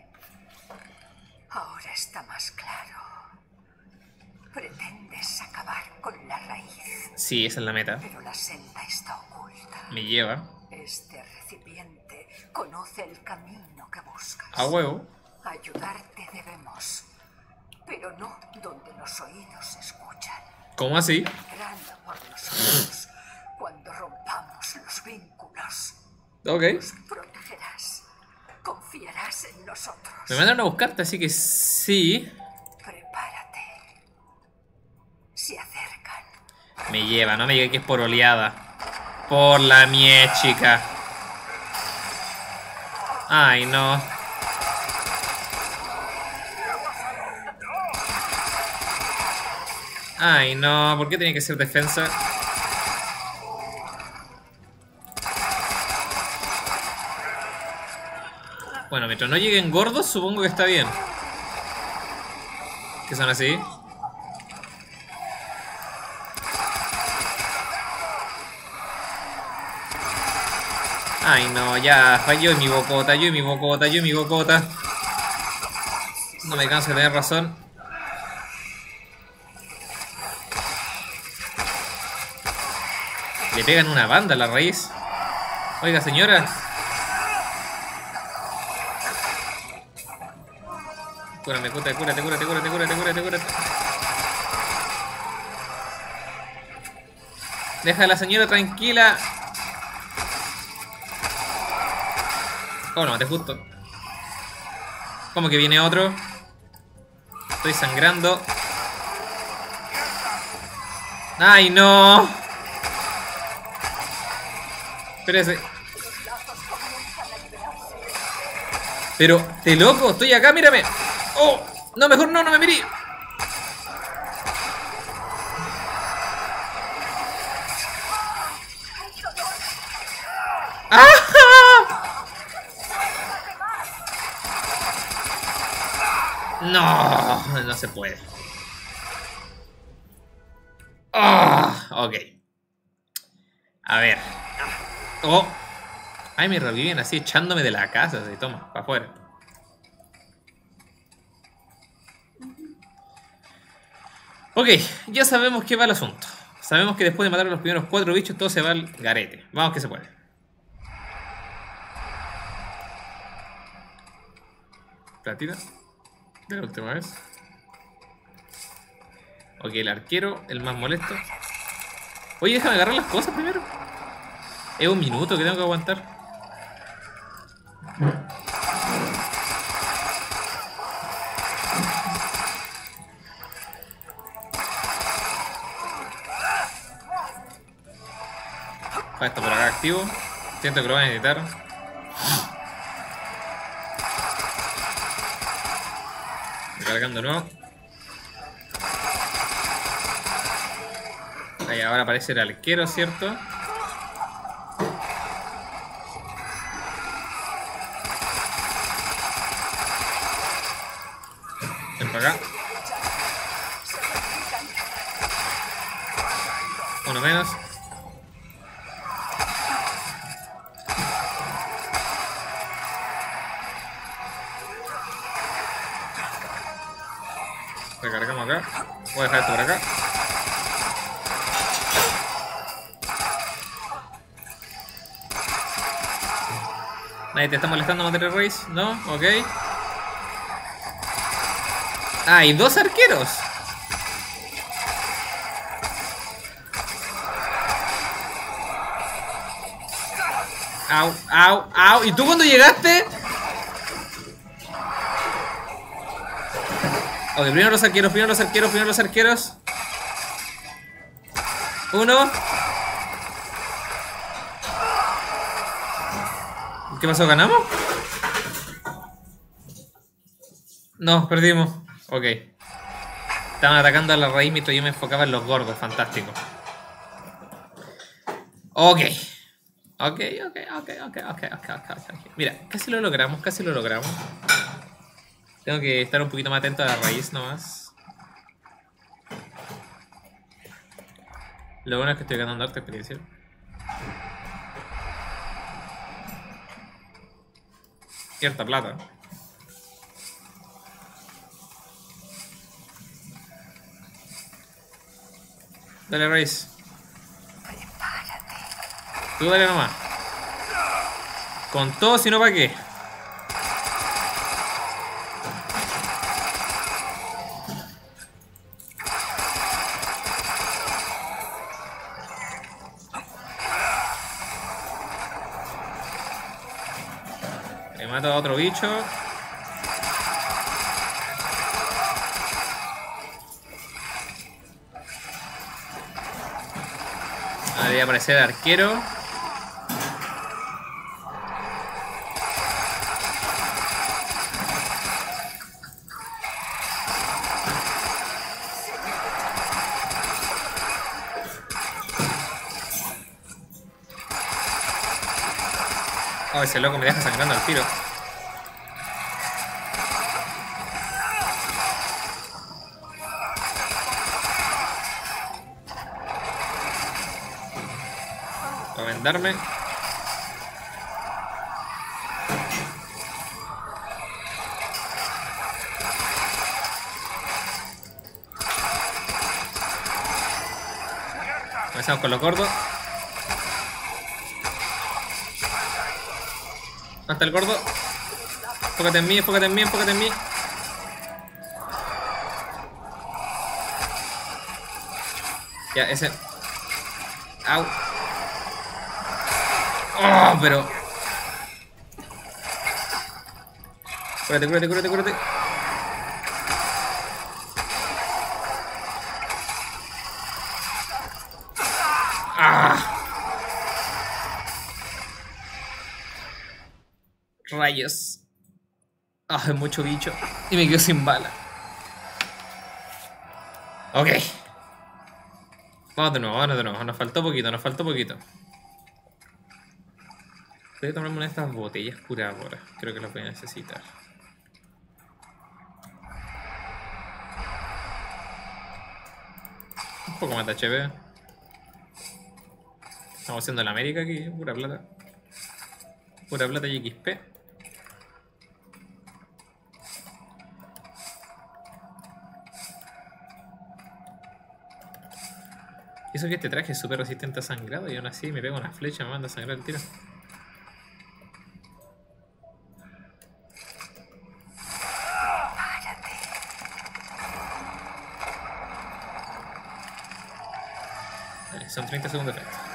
Ahora está más claro. Pretendes acabar con la raíz, Sí, esa es la meta. pero la senda está oculta. Me lleva. Este recipiente conoce el camino que buscas. A huevo. Ayudarte debemos, pero no donde los oídos escuchan. ¿Cómo así? Entrando por los oídos cuando rompamos los vínculos. Ok. Nos protegerás. Confiarás en nosotros. Me mandaron a buscarte, así que sí. Prepárate. Se acercan. Me lleva, no me diga que es por oleada. Por la mie, chica. Ay, no. Ay, no. ¿Por qué tiene que ser defensa? Bueno, mientras no lleguen gordos, supongo que está bien. ¿Qué son así? Ay, no, ya. Yo y mi bocota, yo y mi bocota, yo y mi bocota. No me canso de tener razón. Le pegan una banda a la raíz. Oiga, señora. Cúrame, cúrate, cúrate, cúrate, cúrate, cúrate, cúrate, cúrate. Deja a la señora tranquila. Oh, no, te justo. ¿Cómo que viene otro? Estoy sangrando. ¡Ay, no! Espérese. Pero, ¿te loco? Estoy acá, mírame. ¡Oh! No, mejor no, no me miré. ¡Ah! No, no se puede. Ah, ok. A ver. Oh. Ay, me reviven así echándome de la casa. Así, toma, para afuera. Ok, ya sabemos qué va el asunto. Sabemos que después de matar a los primeros 4 bichos todo se va al garete. Vamos que se puede. Platita. De la última vez. Ok, el arquero, el más molesto. Oye, déjame agarrar las cosas primero. Es un minuto que tengo que aguantar. Esto por acá activo. Siento que lo van a necesitar. Cargando de nuevo. Ahí ahora aparece el arquero, ¿cierto? Ven para acá. Uno menos. Recargamos acá. Voy a dejar esto por acá. Nadie te está molestando, Material Race, ¿no? Ok. Ah, y 2 arqueros. Au, au, au. ¿Y tú cuando llegaste? Ok, primero los arqueros, primero los arqueros, primero los arqueros. Uno. ¿Qué pasó? ¿Ganamos? No, perdimos. Ok. Estaban atacando a la raíz mientras yo me enfocaba en los gordos. Fantástico. Ok. Ok. Mira, casi lo logramos, casi lo logramos. Tengo que estar un poquito más atento a la raíz nomás. Lo bueno es que estoy ganando harta experiencia. Cierta plata. Dale, raíz. Tú dale nomás. Con todo, si no, ¿para qué? Le mato a otro bicho. Ahora voy a aparecer el arquero. Oh, ese loco me deja sangrando al tiro. Voy a vendarme. Comenzamos con los gordos. Hasta el gordo. Enfócate en mí, enfócate en mí, enfócate en mí. Ya, ese. Au. Oh, pero. Cúrate, cúrate, cúrate, cúrate. Ah. Rayos. Ah, es mucho bicho. Y me quedo sin bala. Ok. Vamos de nuevo, vamos de nuevo. Nos faltó poquito, nos faltó poquito. Voy a tomarme una de estas botellas curadoras. Creo que las voy a necesitar. Un poco más de HP. Estamos haciendo la América aquí, pura plata. Pura plata y XP. Y eso que este traje es súper resistente a sangrado y aún así me pega una flecha y me manda a sangrar el tiro. Vale, son 30 segundos de efecto.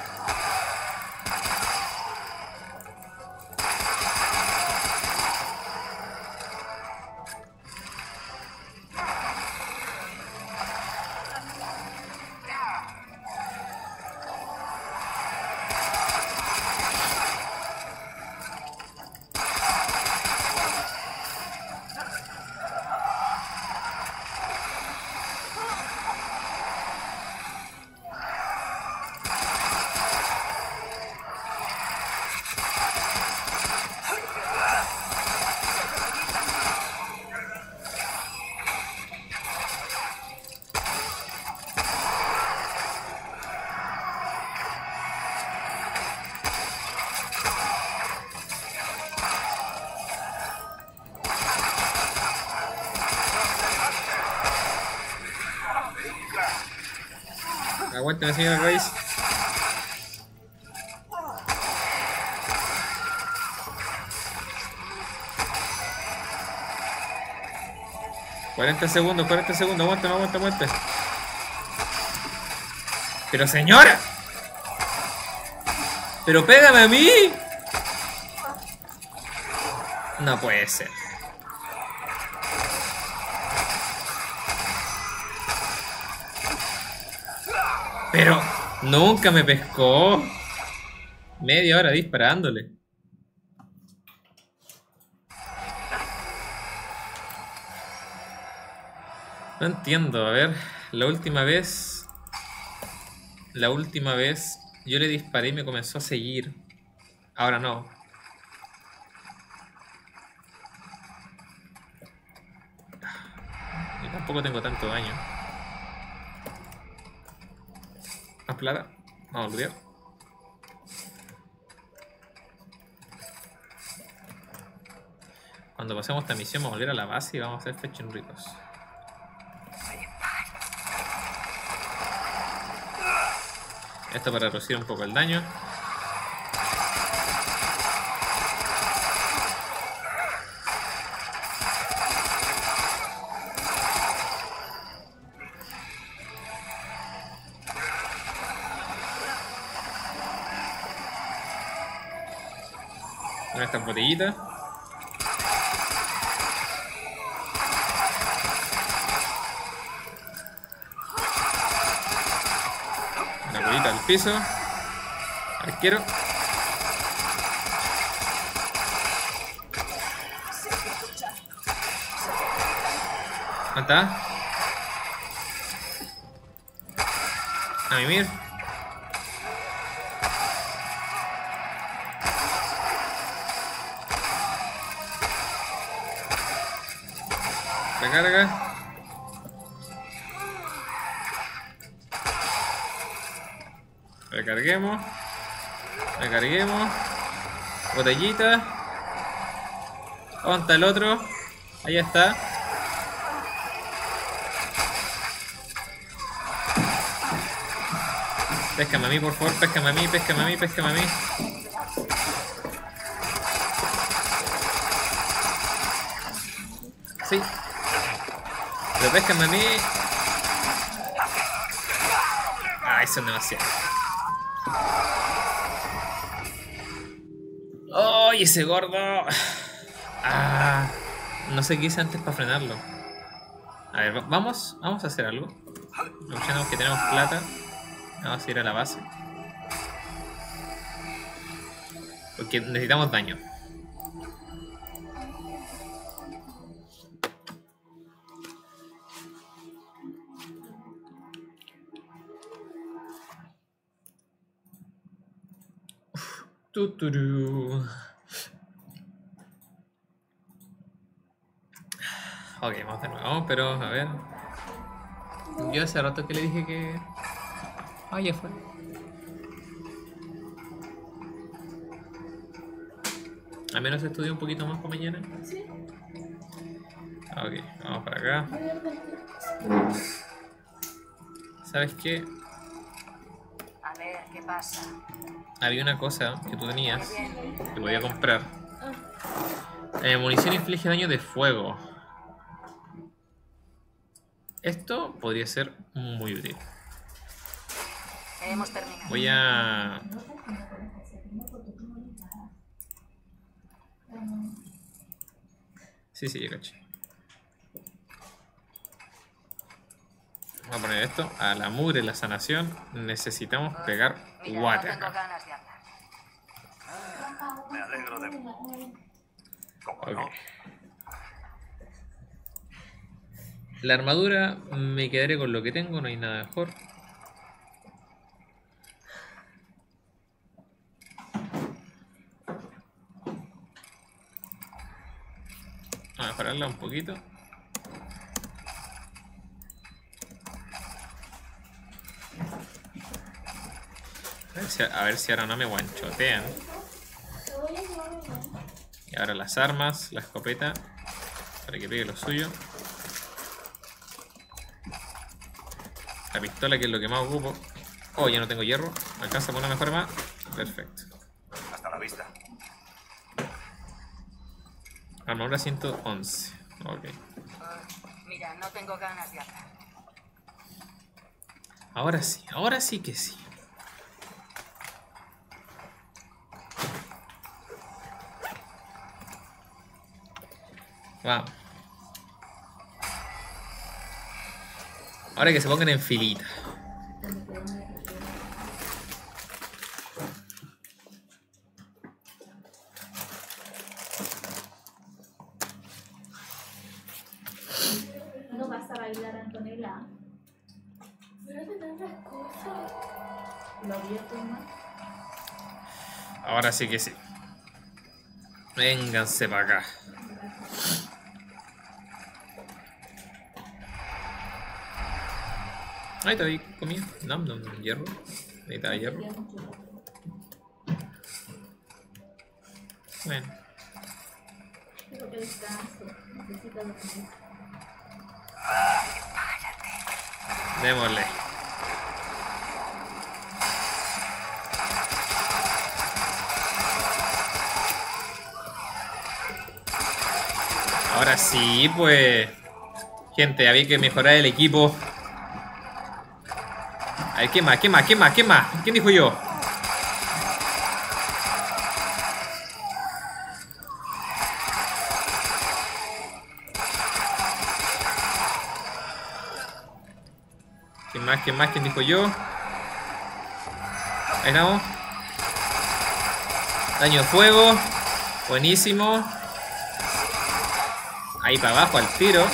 Aguántame, señora Rice. ¡40 segundos! ¡Aguante! ¡Pero señora! ¡Pero pégame a mí! No puede ser. Pero nunca me pescó. Media hora disparándole. No entiendo, a ver. La última vez yo le disparé y me comenzó a seguir. Ahora no. Y tampoco tengo tanto daño. Más plata. Vamos a lootear. Cuando pasemos esta misión vamos a volver a la base y vamos a hacer fetching ricos. Esto para reducir un poco el daño. Con estas botellitas. Una bolita al piso. Arquero. ¿Dónde está? A mimir. Recarga. Recarguemos. Recarguemos. Botellita. ¿Dónde está el otro? Ahí está. Péscame a mí, por favor. Péscame a mí, péscame a mí, péscame a mí. Sí. Pero péscame a mí. Ay, son demasiados. ¡Ay, ese gordo! Ah, no sé qué hice antes para frenarlo. A ver, vamos a hacer algo. Aprovechando que tenemos plata. Vamos a ir a la base. Porque necesitamos daño. Tuturú. Ok, vamos de nuevo, pero a ver. Yo hace rato que le dije que... Ah, ya fue. Al menos estudié un poquito más para mañana. Sí. Ok, vamos para acá. ¿Sabes qué? A ver, ¿qué pasa? Había una cosa que tú tenías Qué bien. que podía comprar. Munición inflige daño de fuego. Esto podría ser muy útil. Hemos terminado. Voy a... Sí, ya caché. Vamos a poner esto. A la mugre, la sanación. Necesitamos pegar Mira, guate no tengo acá. ganas de hablar. Me alegro de... ¿Cómo Ok. no? La armadura me quedaré con lo que tengo, no hay nada mejor. Vamos a mejorarla un poquito. A ver si ahora no me guanchotean. Y ahora las armas, la escopeta, para que pegue lo suyo. La pistola, que es lo que más ocupo. Oh, ya no tengo hierro. ¿Me alcanza con una mejor más? Perfecto. Hasta la vista. Armadura 111. Ok. Mira, no tengo ganas de hablar. Ahora sí que sí. Vamos. Ahora que se pongan en filita. No vas a bailar, Antonella. Pero de tantas cosas. Lo vio tu mamá. Ahora sí que sí. Vénganse para acá. Ahí te doy comida. No, hierro. Necesitaba hierro. Bueno, Pero que descanso. Necesito dormir. démosle. Ahora sí, pues. Gente, había que mejorar el equipo. A ver, ¿qué más? ¿Quién dijo yo? ¿Quién dijo yo? Ahí estamos. Daño de fuego. Buenísimo. Ahí para abajo al tiro.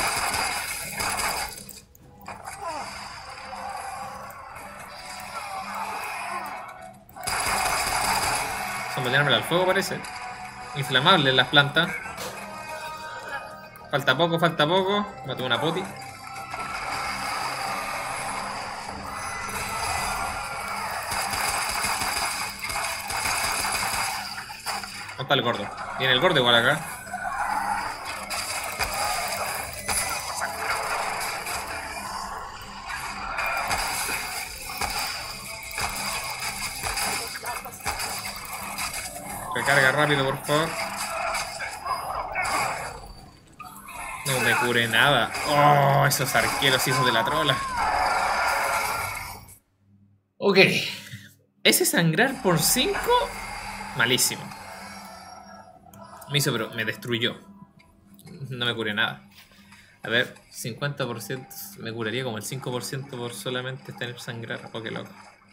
Son vulnerables al fuego, parece. Inflamables las plantas. Falta poco. Mato una poti. ¿Dónde está el gordo? Viene el gordo igual acá. Recarga rápido, por favor. No me cure nada. Oh, esos arqueros hijos de la trola. Ok. Ese sangrar por 5. Malísimo. Pero me destruyó. No me curé nada. A ver, 50%. Me curaría como el 5% por solamente tener sangrar. Oh, qué loco.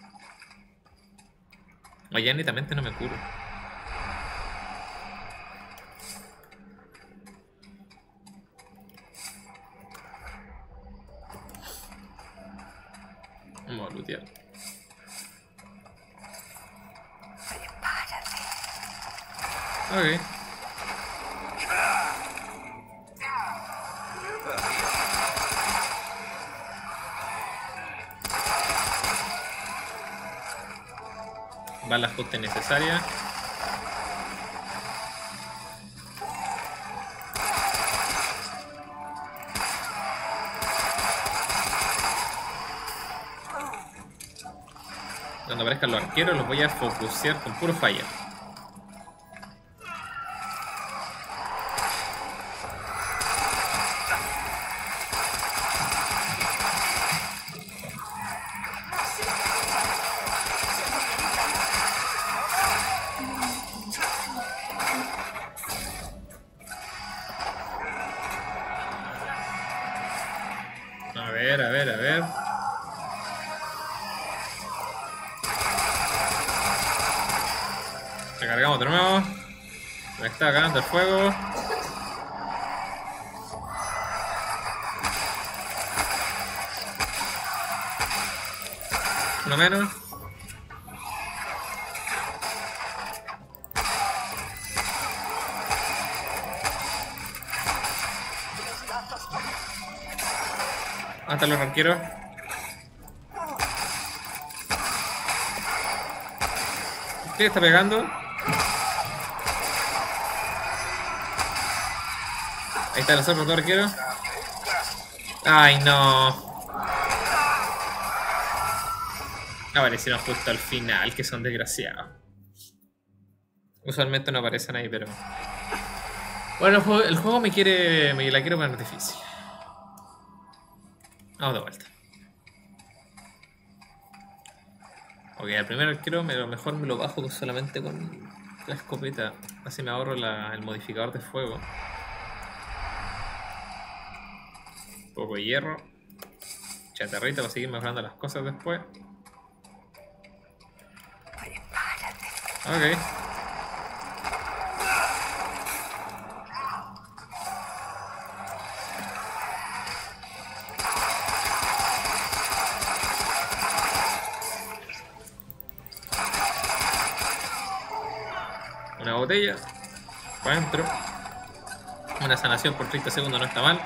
Oye, netamente no me curo. Vamos a lootear. Prepárate. Ok. Balas justas necesarias. Cuando aparezcan los arqueros los voy a focusear con puro fire. A ver, a ver, a ver. Recargamos de nuevo. Me está ganando el fuego. Uno menos. Hasta los arqueros. ¿Qué está pegando? Ahí está los otros dos arqueros. Ay, no. Aparecieron justo al final, que son desgraciados. Usualmente no aparecen ahí, pero... Bueno, el juego me la quiero poner difícil. Vamos de vuelta. Ok, al primer arquero mejor me lo bajo solamente con la escopeta. Así me ahorro el modificador de fuego. Un poco de hierro. Chatarrita para seguir mejorando las cosas después. Ok. Una botella para adentro. Una sanación por 30 segundos no está mal.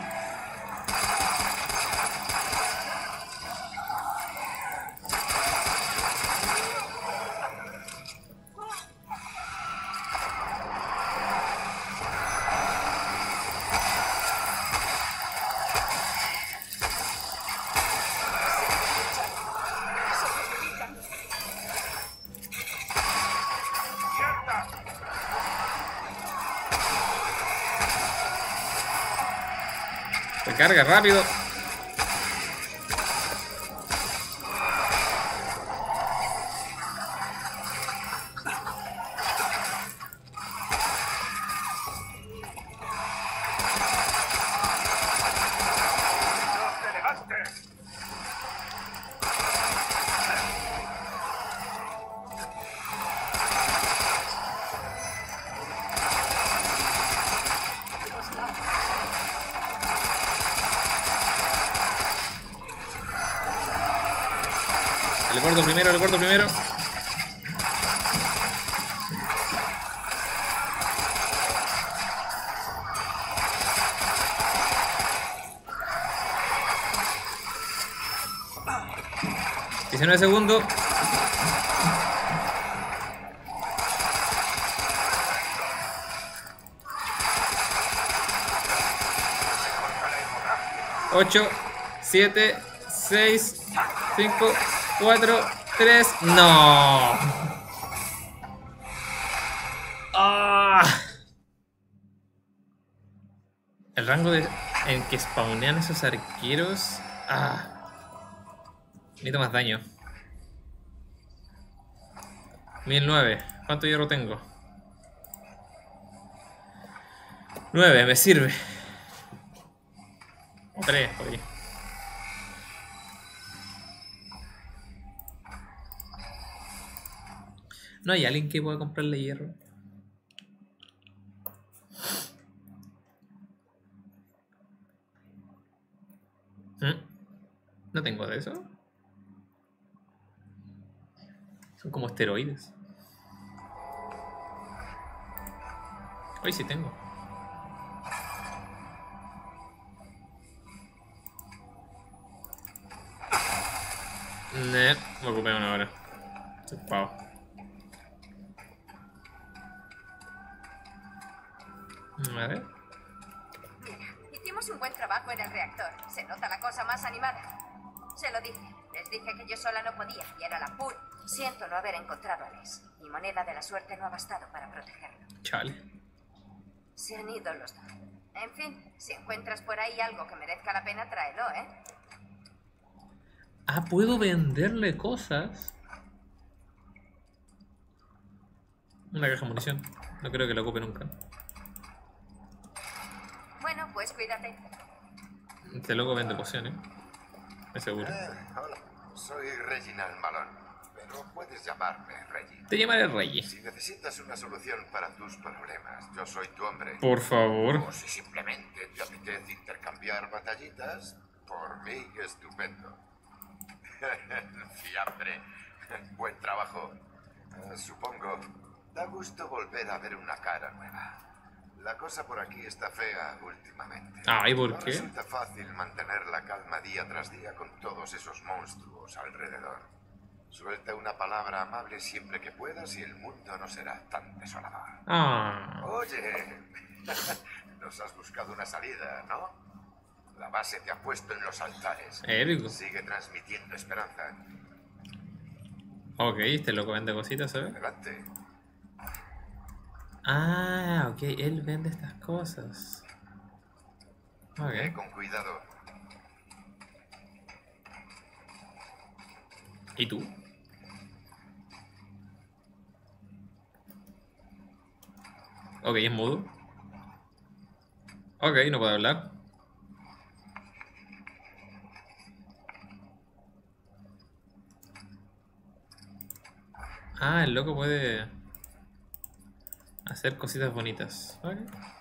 Recarga rápido. El gordo primero, el gordo primero. $19 segundos. Ocho, 7, 6, 5, 4, 3. ¡No! ¡Ah! El rango en que spawnean esos arqueros. ¡Ah! Necesito más daño. 1009. ¿Cuánto hierro tengo? 9, me sirve. 3, por ahí. ¿No hay alguien que pueda comprarle hierro? ¿No tengo de eso? Son como esteroides. Hoy sí tengo. Me ocupé una hora. Chupado. A ver. Mira, hicimos un buen trabajo en el reactor. Se nota la cosa más animada. Se lo dije. Les dije que yo sola no podía y era la pura. Siento no haber encontrado a Les. Mi moneda de la suerte no ha bastado para protegerlo. Chale. Se han ido los dos. En fin, si encuentras por ahí algo que merezca la pena, tráelo, ¿eh? Ah, puedo venderle cosas. Una caja de munición. No creo que la ocupe nunca. Bueno, pues cuídate. Este loco vende pociones. Me seguro. Hola, soy Reginald Malone, pero puedes llamarme Reggie. Te llamaré Rey. Si necesitas una solución para tus problemas, yo soy tu hombre. Por favor. O si simplemente te apetece intercambiar batallitas, por mí estupendo. Fiambre, buen trabajo. Supongo, da gusto volver a ver una cara nueva. La cosa por aquí está fea últimamente. Ay, ¿por No qué? resulta fácil mantener la calma día tras día con todos esos monstruos alrededor. Suelta una palabra amable siempre que puedas y el mundo no será tan desolador. Ah. Oye, nos has buscado una salida, ¿no? La base te ha puesto en los altares. Épico. Sigue transmitiendo esperanza. Ok, este loco vende cositas, ¿sabes? Adelante. Ah, ok, él vende estas cosas. Ok. Con cuidado. ¿Y tú? Ok, es mudo. Ok, no puede hablar. Ah, el loco puede hacer cositas bonitas. Ok.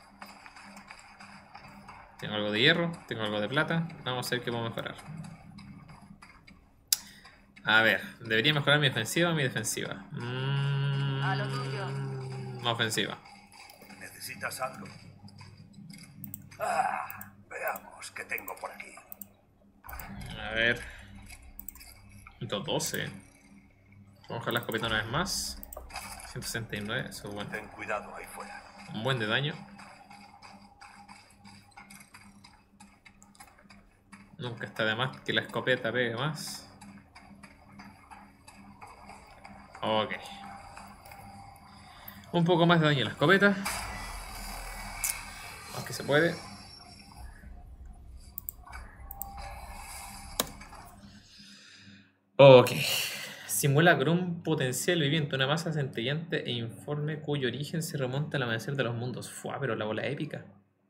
Tengo algo de hierro, tengo algo de plata. Vamos a ver qué puedo mejorar. A ver, debería mejorar mi ofensiva o mi defensiva. A lo tuyo. Ofensiva. ¿Necesitas algo? Veamos qué tengo por aquí. A ver. 112. Vamos a bajar la escopeta una vez más. 169, eso es bueno. Ten cuidado ahí fuera. Un buen de daño. Nunca está de más que la escopeta pegue más. Ok. Un poco más de daño en la escopeta. Aunque se puede. Ok. Simula con un potencial viviente, una masa centellante e informe cuyo origen se remonta al amanecer de los mundos. Fua, pero la bola épica.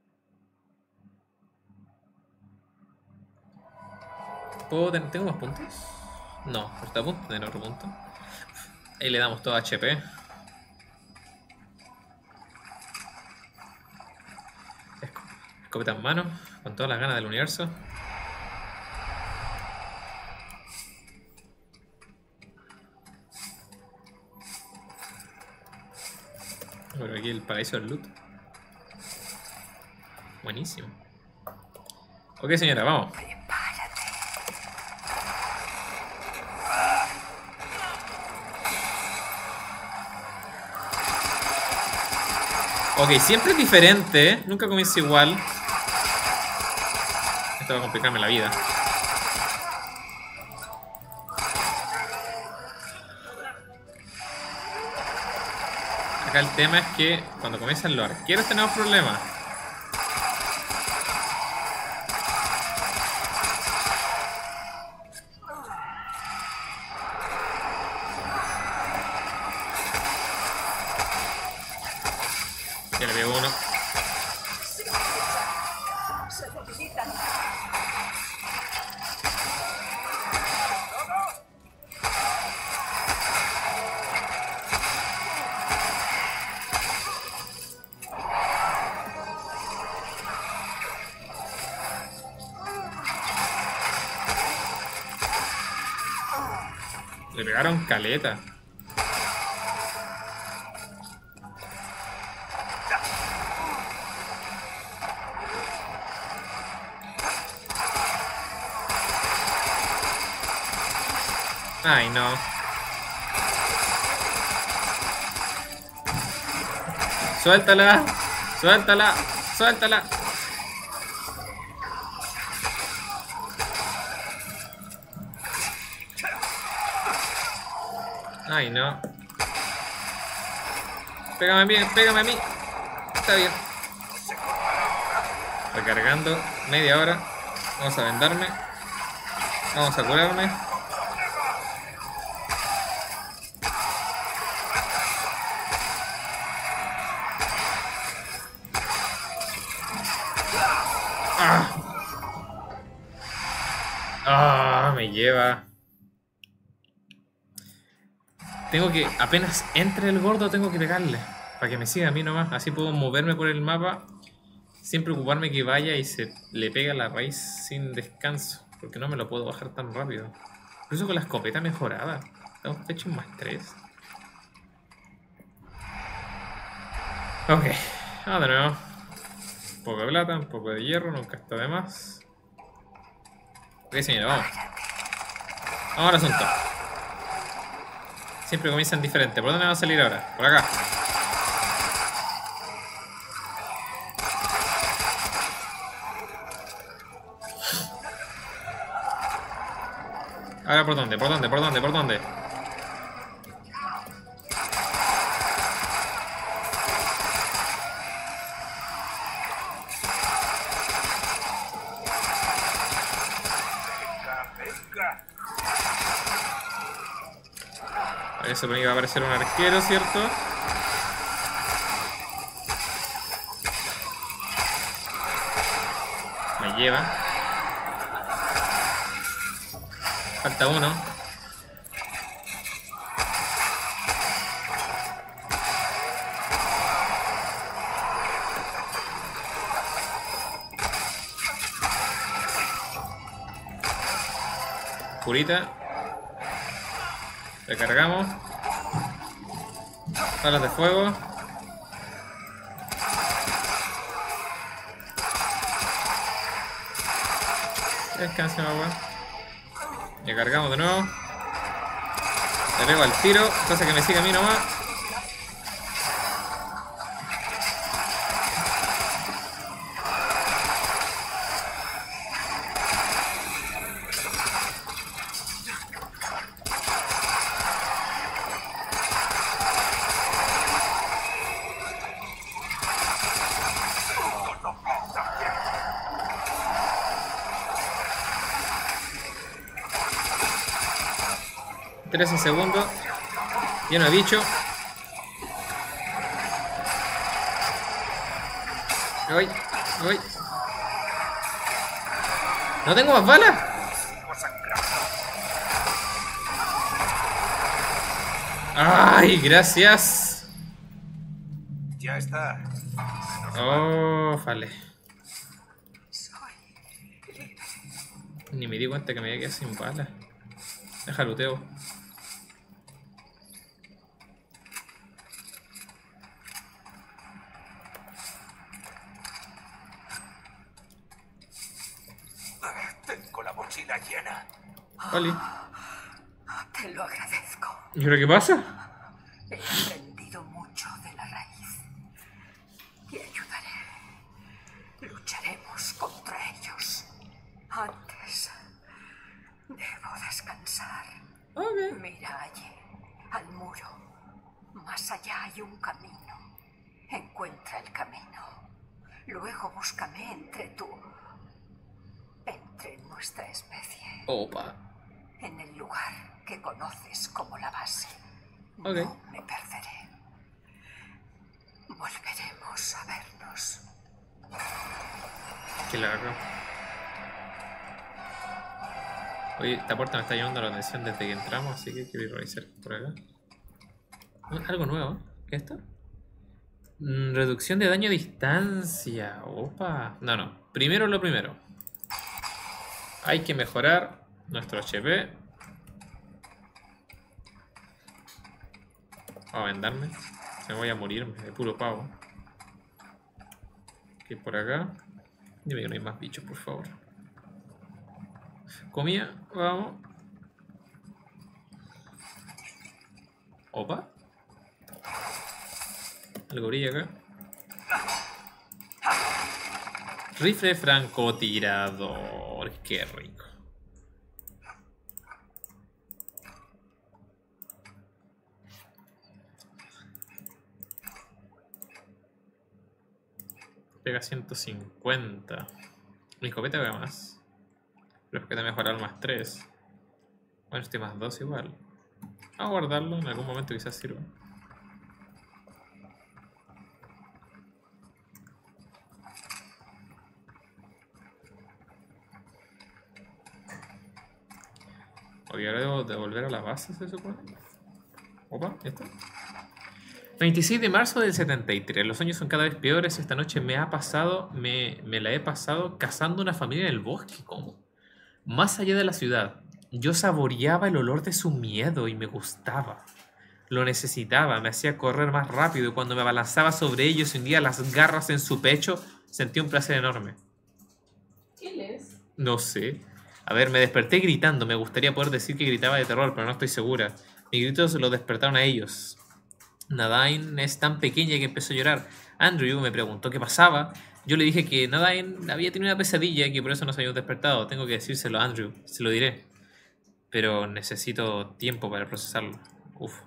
¿Tengo más puntos? No, pero está a punto de tener otro punto. Ahí le damos todo HP. Escopeta en mano, con todas las ganas del universo. Bueno, aquí el paraíso del loot. Buenísimo. Ok, señora, vamos. Ok, siempre es diferente, ¿eh? Nunca comienza igual. Esto va a complicarme la vida. Acá el tema es que cuando comienzan los arqueros tenemos problemas. Ya le pego uno. Se debilitan. Le pegaron caleta. Ay, no. Suéltala. Suéltala. Suéltala. Ay, no. Pégame a mí, pégame a mí. Está bien. Recargando. Media hora. Vamos a vendarme. Vamos a curarme. ¡Ah! ¡Ah! Me lleva. Tengo que, apenas entre el gordo, tengo que pegarle. Para que me siga a mí nomás. Así puedo moverme por el mapa. Sin preocuparme que vaya y se le pega la raíz sin descanso. Porque no me lo puedo bajar tan rápido. Incluso con la escopeta mejorada. Estamos hechos en más 3. Ok. Vamos de nuevo. Un poco de plata, un poco de hierro. Nunca está de más. Ok, señora, vamos. Vamos al asunto. Siempre comienzan diferente. ¿Por dónde vamos a salir ahora? Por acá. Ahora, ¿por dónde? ¿Por dónde? ¿Por dónde? ¿Por dónde? Venga. Ahí se ponía que va a aparecer un arquero, ¿cierto? Me lleva. Falta uno. Purita. Recargamos. Balas de fuego. Descansa, agua. Y cargamos de nuevo. Le pego al tiro, cosa que me siga a mí nomás. Trece segundos. Lleno de bicho. Me voy, me voy. ¿No tengo más balas? ¡Ay, gracias! Ya está. Oh, vale. Ni me di cuenta que me había quedado sin balas. Deja luteo. Tengo la mochila llena. Vale. Te lo agradezco. ¿Y ahora qué pasa? He aprendido mucho de la raíz. Y ayudaré. Lucharemos contra ellos. Antes, debo descansar. Ok. Mira allí, al muro. Más allá hay un camino. Encuentra el camino. Luego búscame entre nuestra especie. Opa. En el lugar que conoces como la base. Ok. No me perderé. Volveremos a vernos. Qué largo. Oye, esta puerta me está llamando la atención desde que entramos, así que quiero ir a revisar por acá. Algo nuevo, ¿eh? ¿Qué es esto? Reducción de daño a distancia. Opa. No. Primero lo primero. Hay que mejorar nuestro HP. Vamos a vendarme. Se me voy a morir de puro pavo. Ok, por acá. Dime que no hay más bichos, por favor. Comida, vamos. Opa. Algo brilla acá. Rifle francotirador. Qué rico. Pega 150. Mi escopeta pega más. La escopeta mejorar más 3. Bueno, este más 2 igual. Vamos a guardarlo, en algún momento quizás sirva. Oye, ahora debo de volver a la base, ¿se supone? Opa, ¿esto? 26 de marzo del 73. Los sueños son cada vez peores. Esta noche me la he pasado cazando una familia en el bosque. ¿Cómo? Más allá de la ciudad. Yo saboreaba el olor de su miedo y me gustaba. Lo necesitaba, me hacía correr más rápido y cuando me abalanzaba sobre ellos y hundía las garras en su pecho, sentí un placer enorme. ¿Quién es? No sé. A ver, me desperté gritando. Me gustaría poder decir que gritaba de terror, pero no estoy segura. Mis gritos los despertaron a ellos. Nadine es tan pequeña que empezó a llorar. Andrew me preguntó qué pasaba. Yo le dije que Nadine había tenido una pesadilla y que por eso nos habíamos despertado. Tengo que decírselo a Andrew. Se lo diré. Pero necesito tiempo para procesarlo. Uf.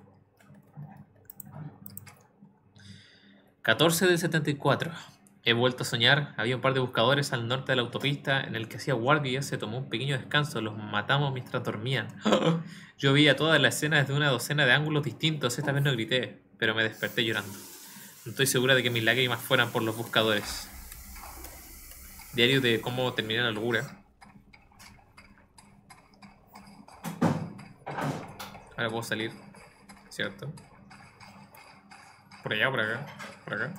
14 del 74. He vuelto a soñar. Había un par de buscadores al norte de la autopista en el que hacía guardia. Se tomó un pequeño descanso. Los matamos mientras dormían. Yo veía toda la escena desde una docena de ángulos distintos. Esta vez no grité, pero me desperté llorando. No estoy segura de que mis lágrimas fueran por los buscadores. Diario de cómo terminé la locura. Ahora puedo salir, ¿cierto? Por allá, por acá, por acá.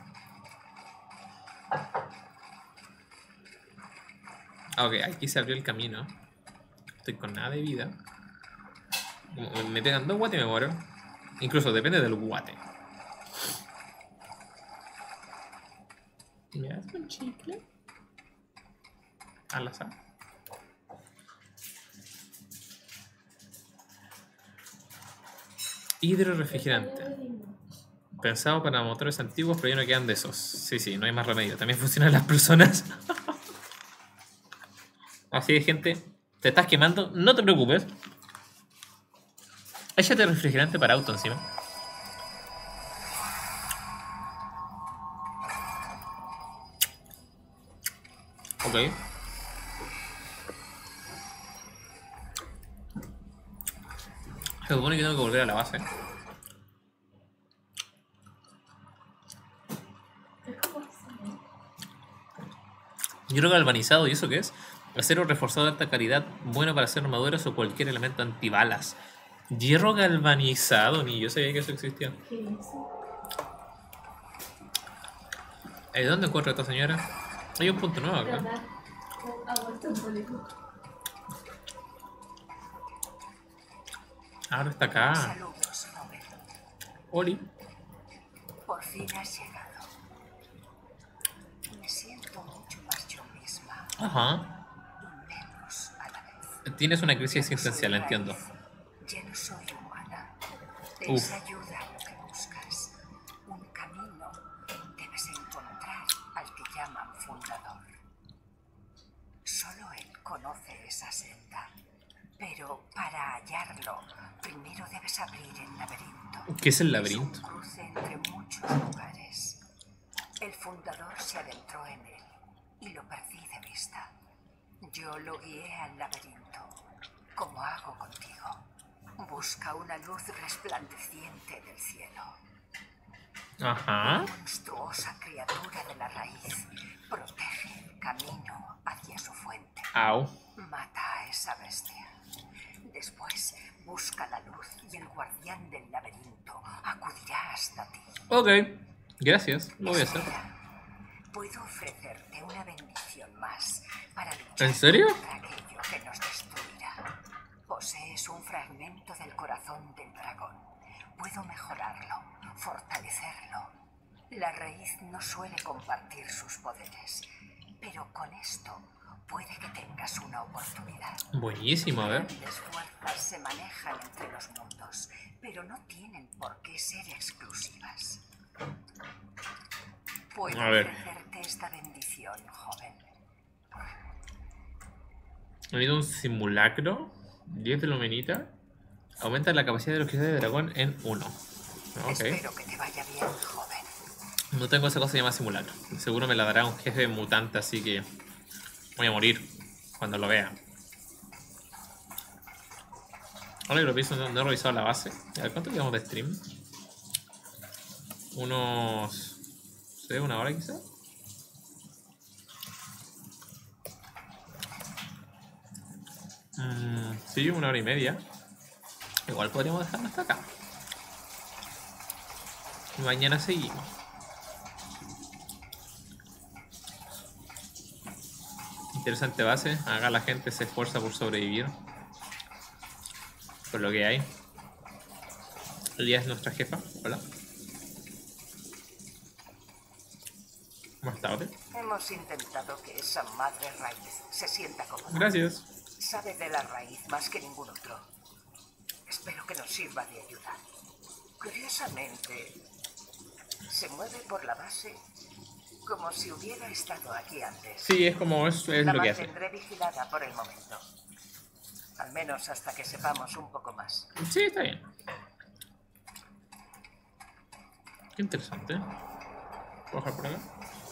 Ah, ok, aquí se abrió el camino. Estoy con nada de vida. Me pegan 2 guates y me muero. Incluso depende del guate. ¿Me das un chicle? Al azar. Hidrorefrigerante. Pensado para motores antiguos, pero ya no quedan de esos. Sí, no hay más remedio. También funcionan las personas. Así de gente, te estás quemando, no te preocupes. Échate refrigerante para auto encima. Ok. Se supone que tengo que volver a la base. Hierro galvanizado, ¿y eso qué es? Acero reforzado de alta calidad, bueno para hacer armaduras o cualquier elemento antibalas. Hierro galvanizado, ni yo sabía que eso existía. ¿Qué es eso? ¿Dónde encuentro a esta señora? Hay un punto nuevo acá. Ha vuelto un polígono. Ahora está acá. Saludos, joven. Oli. Por fin has llegado. Me siento mucho más yo misma Ajá. y menos a la vez. Tienes una crisis existencial, entiendo. Ya no soy humana. Uf. Es ayuda lo que buscas. Un camino debes encontrar al que llaman fundador. Solo él conoce esa senda. Pero para hallarlo, primero debes abrir el laberinto. ¿Qué es el laberinto? Es un cruce entre muchos lugares. El fundador se adentró en él y lo perdí de vista. Yo lo guié al laberinto, como hago contigo. Busca una luz resplandeciente del cielo. Ajá. Monstruosa criatura de la raíz protege el camino hacia su fuente. Au. Mata a esa bestia. Después busca la luz y el guardián del laberinto acudirá hasta ti. Ok. Gracias. Lo voy a hacer. Espera. Puedo ofrecerte una bendición más para luchar ¿En serio? contra aquello que nos destruirá. Posees un fragmento del corazón del dragón. Puedo mejorarlo, fortalecerlo. La raíz no suele compartir sus poderes, pero con esto puede que tengas una oportunidad. Buenísimo, a ver. Grandes fuerzas armas se manejan entre los mundos, pero no tienen por qué ser exclusivas. Puedo A ver. ofrecerte esta bendición, joven. Ha habido un simulacro. 10 de luminita. Aumenta la capacidad de los cristales de dragón en 1. Ok. Espero que te vaya bien, joven. No tengo esa cosa llamada simulacro. Seguro me la dará un jefe mutante, así que voy a morir cuando lo vea. Ahora que lo pienso, no he revisado la base. A ver, ¿cuánto llevamos de stream? Unos... ¿sé? ¿Una hora quizá? Sí, 1 hora y media. Igual podríamos dejarlo hasta acá. Y mañana seguimos. Interesante base. Acá la gente se esfuerza por sobrevivir. Por lo que hay. Ella es nuestra jefa. Hola. ¿Cómo está, Ote? Hemos intentado que esa madre raíz se sienta cómoda. Gracias. Sabe de la raíz más que ningún otro. Espero que nos sirva de ayuda. Curiosamente, se mueve por la base como si hubiera estado aquí antes. Sí, es como es La lo que hace. mantendré vigilada por el momento. Al menos hasta que sepamos un poco más. Sí, está bien. Qué interesante. ¿Puedo bajar por acá?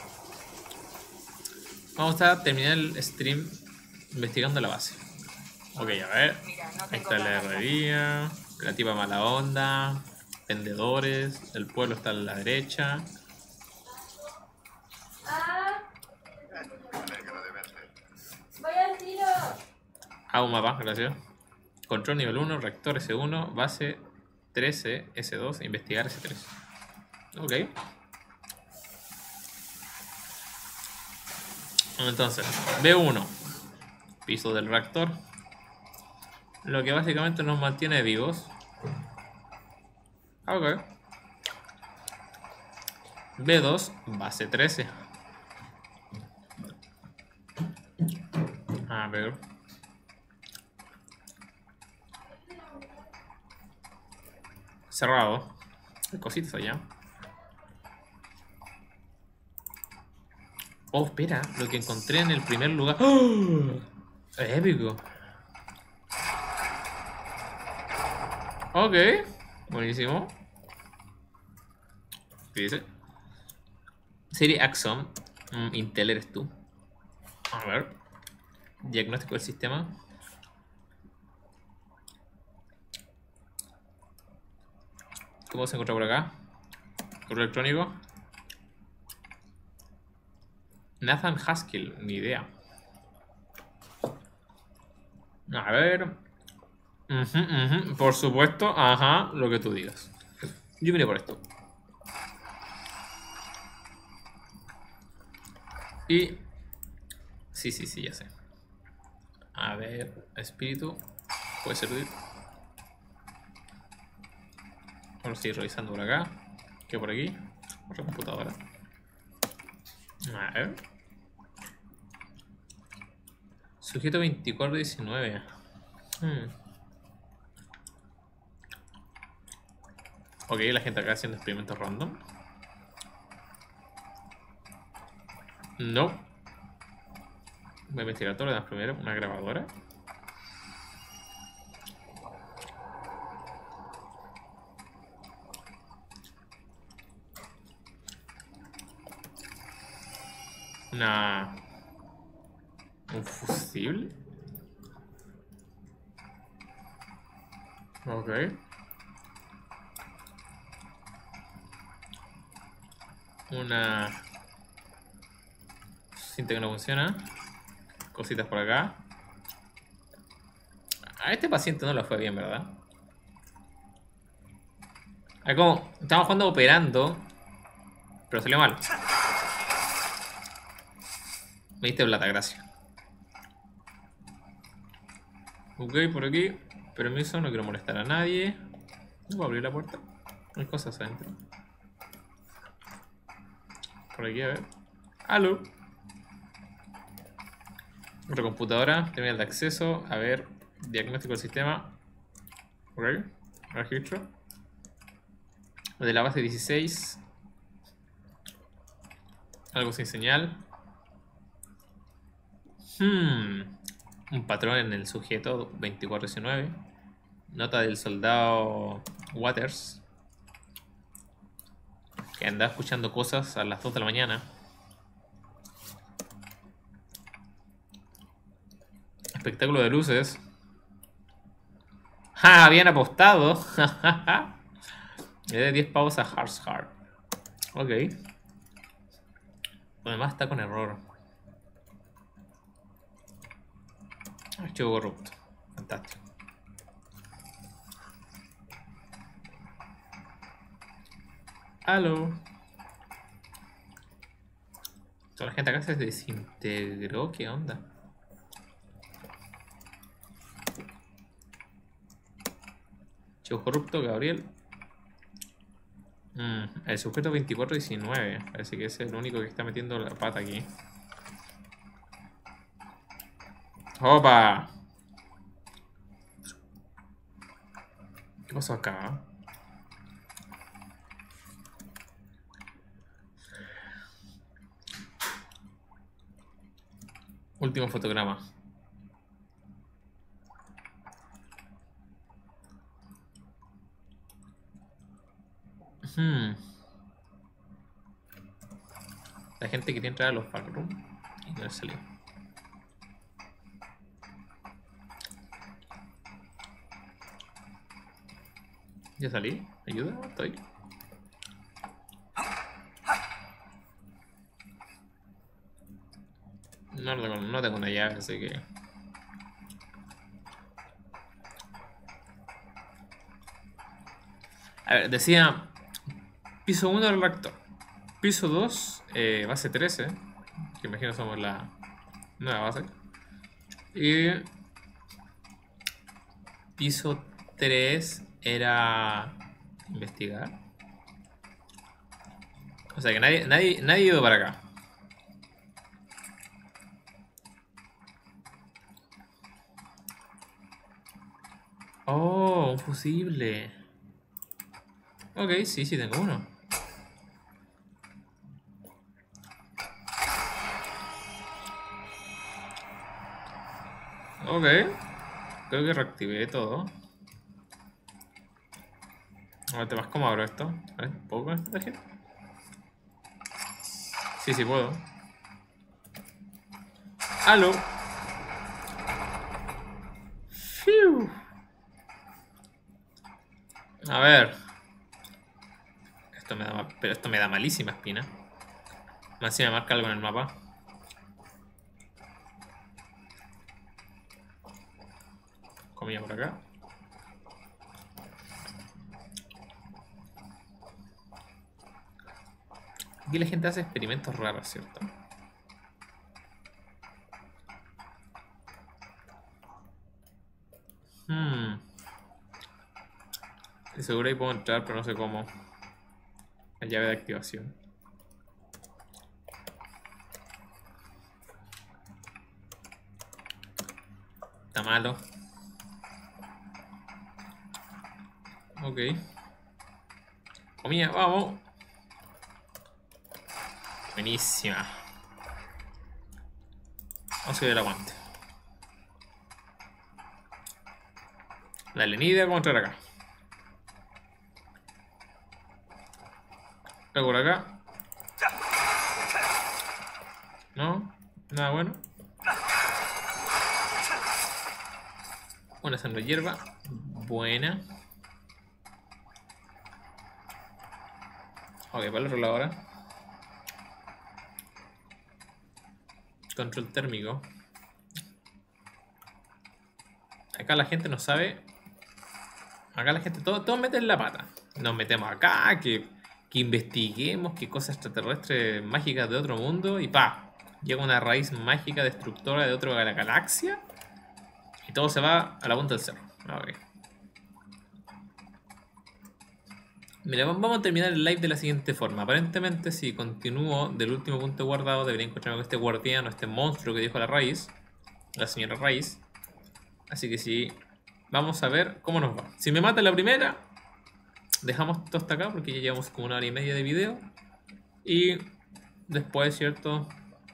Vamos a terminar el stream investigando la base. Ok, a ver. Ahí está la herrería, la tipa mala onda, vendedores, el pueblo está a la derecha. ¡Ah! Me alegro de verte. ¡Voy al tiro! Un mapa, gracias. Control nivel 1, reactor S1, base 13, S2, investigar S3. Ok. Entonces, B1, piso del reactor. Lo que básicamente nos mantiene vivos. Ok. B2, base 13. A ver. Cerrado. Hay cositas allá. Oh, espera. Lo que encontré en el primer lugar. ¡Oh! Épico. Ok. Buenísimo. ¿Qué dice? Serie Axon. Intel eres tú. A ver. Diagnóstico del sistema. ¿Cómo se encuentra por acá? Correo electrónico. Nathan Haskell, ni idea. A ver. Por supuesto, ajá, lo que tú digas. Yo vine por esto. Y... sí, ya sé. A ver, espíritu. Puede servir. Vamos a seguir revisando por acá. ¿Qué por aquí? Otra computadora. A ver. Sujeto 2419. Ok, la gente acá haciendo experimentos random. No. Voy a investigar todo lo demás primero. Una grabadora. Un fusible. Ok. Una cinta que no funciona. Cositas por acá. A este paciente no lo fue bien, ¿verdad? Es como, estamos jugando operando, pero salió mal. Me diste plata, gracias. Ok, por aquí. Permiso, no quiero molestar a nadie. No voy a abrir la puerta. Hay cosas adentro. Por aquí, a ver. ¡Aló! Otra computadora. Terminal de acceso. A ver. Diagnóstico del sistema. Ok, registro. De la base 16. Algo sin señal. Un patrón en el sujeto 2419. Nota del soldado Waters, que andaba escuchando cosas a las 2 de la mañana. Espectáculo de luces. ¡Ja! Habían apostado. Le de 10 pavos a Hearts Heart. Ok. Además está con error. Archivo corrupto. Fantástico. Aló. Toda la gente acá se desintegró. ¿Qué onda? Archivo corrupto, Gabriel. El sujeto 2419. Parece que es el único que está metiendo la pata aquí. ¡Opa! ¿Qué pasó acá? Último fotograma. La gente quería entrar a los backroom y no salió. ¿Ya salí? ¿Ayuda? ¿Estoy? No tengo una llave, así que... A ver, decía... Piso 1 del reactor. Piso 2, base 13. Que imagino somos la nueva base. Y... Piso 3 era... Investigar. O sea que nadie ha ido para acá. Oh, un fusible. Ok, sí, tengo uno. Ok. Creo que reactivé todo. A ver, ¿te vas cómo abro esto? A ver, ¿puedo con esta tarjeta? Sí, puedo. ¡Aló! ¡Fiu! A ver. Esto me da malísima espina. Más si me marca algo en el mapa. Comida por acá. Aquí la gente hace experimentos raros, ¿cierto? Estoy seguro ahí puedo entrar, pero no sé cómo. La llave de activación. Está malo. Ok. Comida, vamos. Buenísima. Vamos a ver el aguante. Dale, Nidia, ¿cómo entrar acá? Algo por acá. No, nada bueno. Una sangre hierba. Buena. Ok, para el otro lado ahora. Control térmico. Acá la gente no sabe. Acá la gente, todos meten la pata. Nos metemos acá, que investiguemos qué cosa extraterrestre mágica de otro mundo. Y pa, llega una raíz mágica destructora de otra galaxia. Y todo se va a la punta del cerro. Okay. Mira, vamos a terminar el live de la siguiente forma. Aparentemente, si continúo del último punto guardado, debería encontrarme con este guardián o este monstruo que dijo la raíz. La señora raíz. Así que si Vamos a ver cómo nos va. Si me mata la primera, dejamos todo hasta acá porque ya llevamos como 1 hora y media de video. Y después, ¿cierto?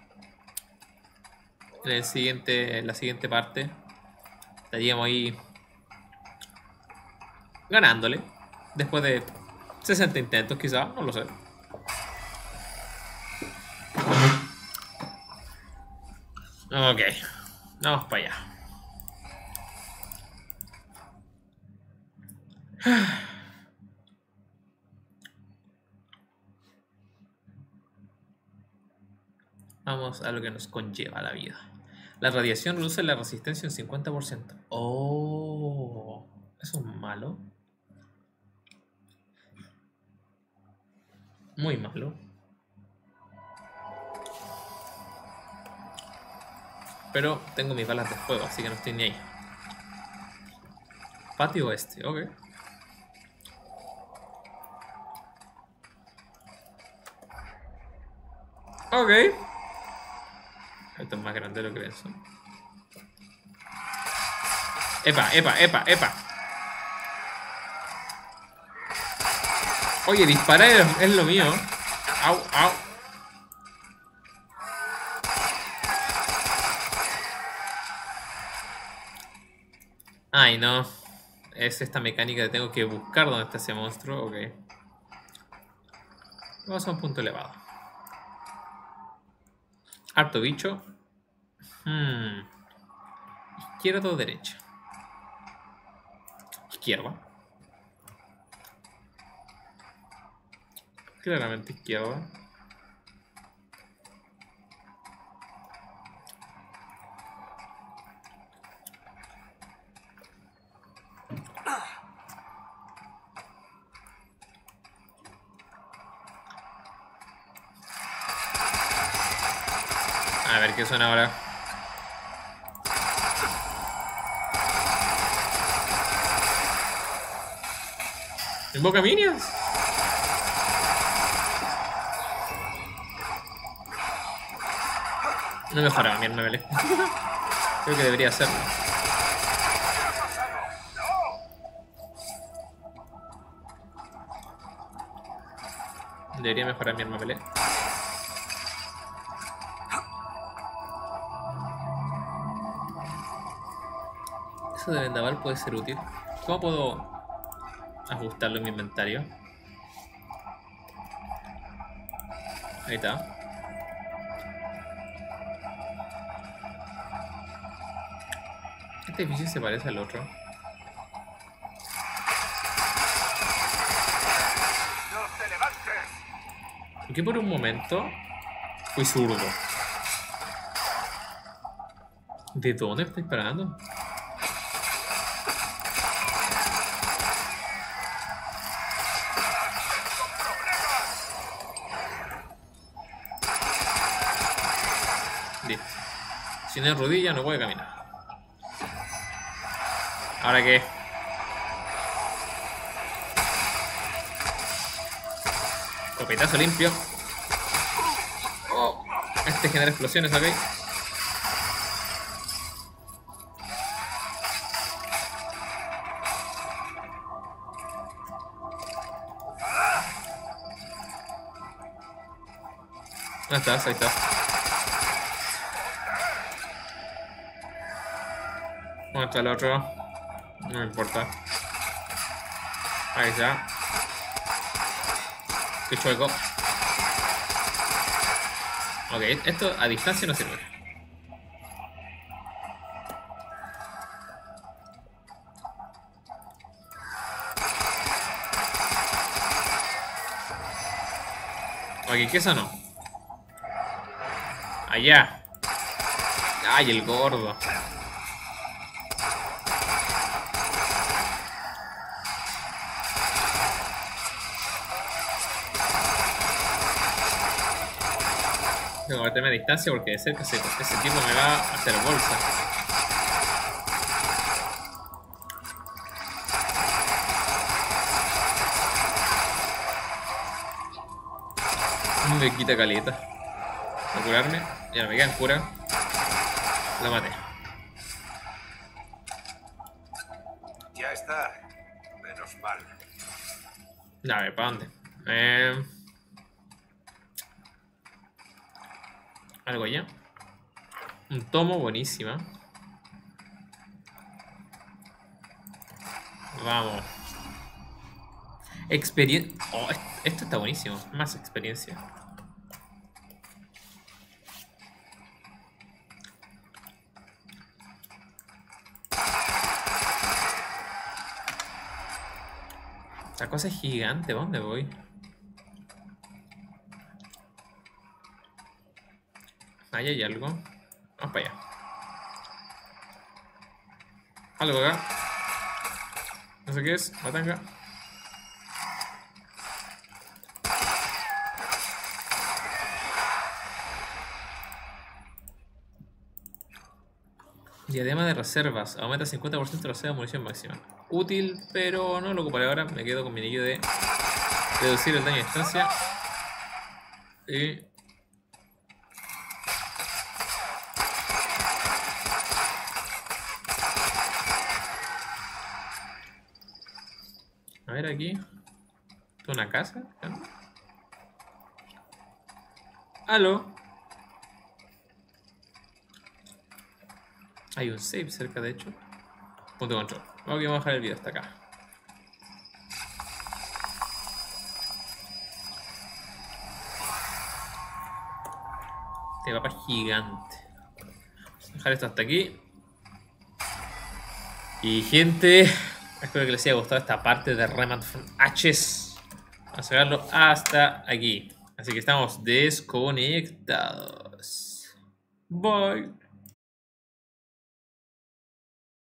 En la siguiente parte estaríamos ahí ganándole. Después de 60 intentos quizás, no lo sé. Ok, vamos para allá. Vamos a lo que nos conlleva la vida. La radiación reduce la resistencia un 50%. Oh, eso es malo. Muy malo. Pero tengo mis balas de fuego, así que no estoy ni ahí. Patio oeste, ok. Ok. Esto es más grande de lo que pienso. ¡Epa, epa, epa, epa! Oye, disparar es lo mío. ¡Au, au! Ay, no. Es esta mecánica de tengo que buscar dónde está ese monstruo. Ok. Vamos a un punto elevado. Harto bicho. Izquierda o derecha. Izquierda. Claramente izquierda. A ver qué suena ahora. ¿Invoca minions? No mejoraba mi arma melee. Creo que debería hacerlo. Debería mejorar mi arma melee. Eso de vendaval puede ser útil. ¿Cómo puedo ajustarlo en mi inventario? Ahí está. Este edificio se parece al otro. ¡No te levantes! ¿Por qué por un momento fui zurdo? ¿De dónde estoy disparando? Listo. Si no hay rodilla no puede caminar. ¿Ahora qué? Copetazo limpio. Oh, este genera explosiones, ok. Ahí estás, ahí estás. ¿Dónde está el otro? No me importa. Ahí está. Qué chueco. Ok, esto a distancia no sirve. Ok, ¿qué eso no? Allá. Ay, el gordo. Tengo que meterme a distancia porque de cerca ese tipo me va a hacer bolsa. Me quita caleta. A curarme. Ya me quedan cura. La maté. está. Menos mal. A ver, ¿para dónde? Algo allá. Un tomo, buenísima. Vamos. Experiencia. Oh, esto está buenísimo. Más experiencia. La cosa es gigante. ¿Dónde voy? Ahí hay algo. Vamos para allá. Algo acá. No sé qué es. Matanga. Diadema de reservas. Aumenta 50% la reserva de munición máxima. Útil, pero no lo ocuparé ahora. Me quedo con mi anillo de reducir el daño a distancia. Y... a ver aquí. ¿Esto es una casa? ¿Aló? Hay un save cerca, de hecho. Punto de control. Vamos a bajar el video hasta acá. Este mapa es gigante. Vamos a dejar esto hasta aquí. Y gente, espero que les haya gustado esta parte de Remand from Ashes. Vamos a verlo hasta aquí. Así que estamos desconectados. Bye.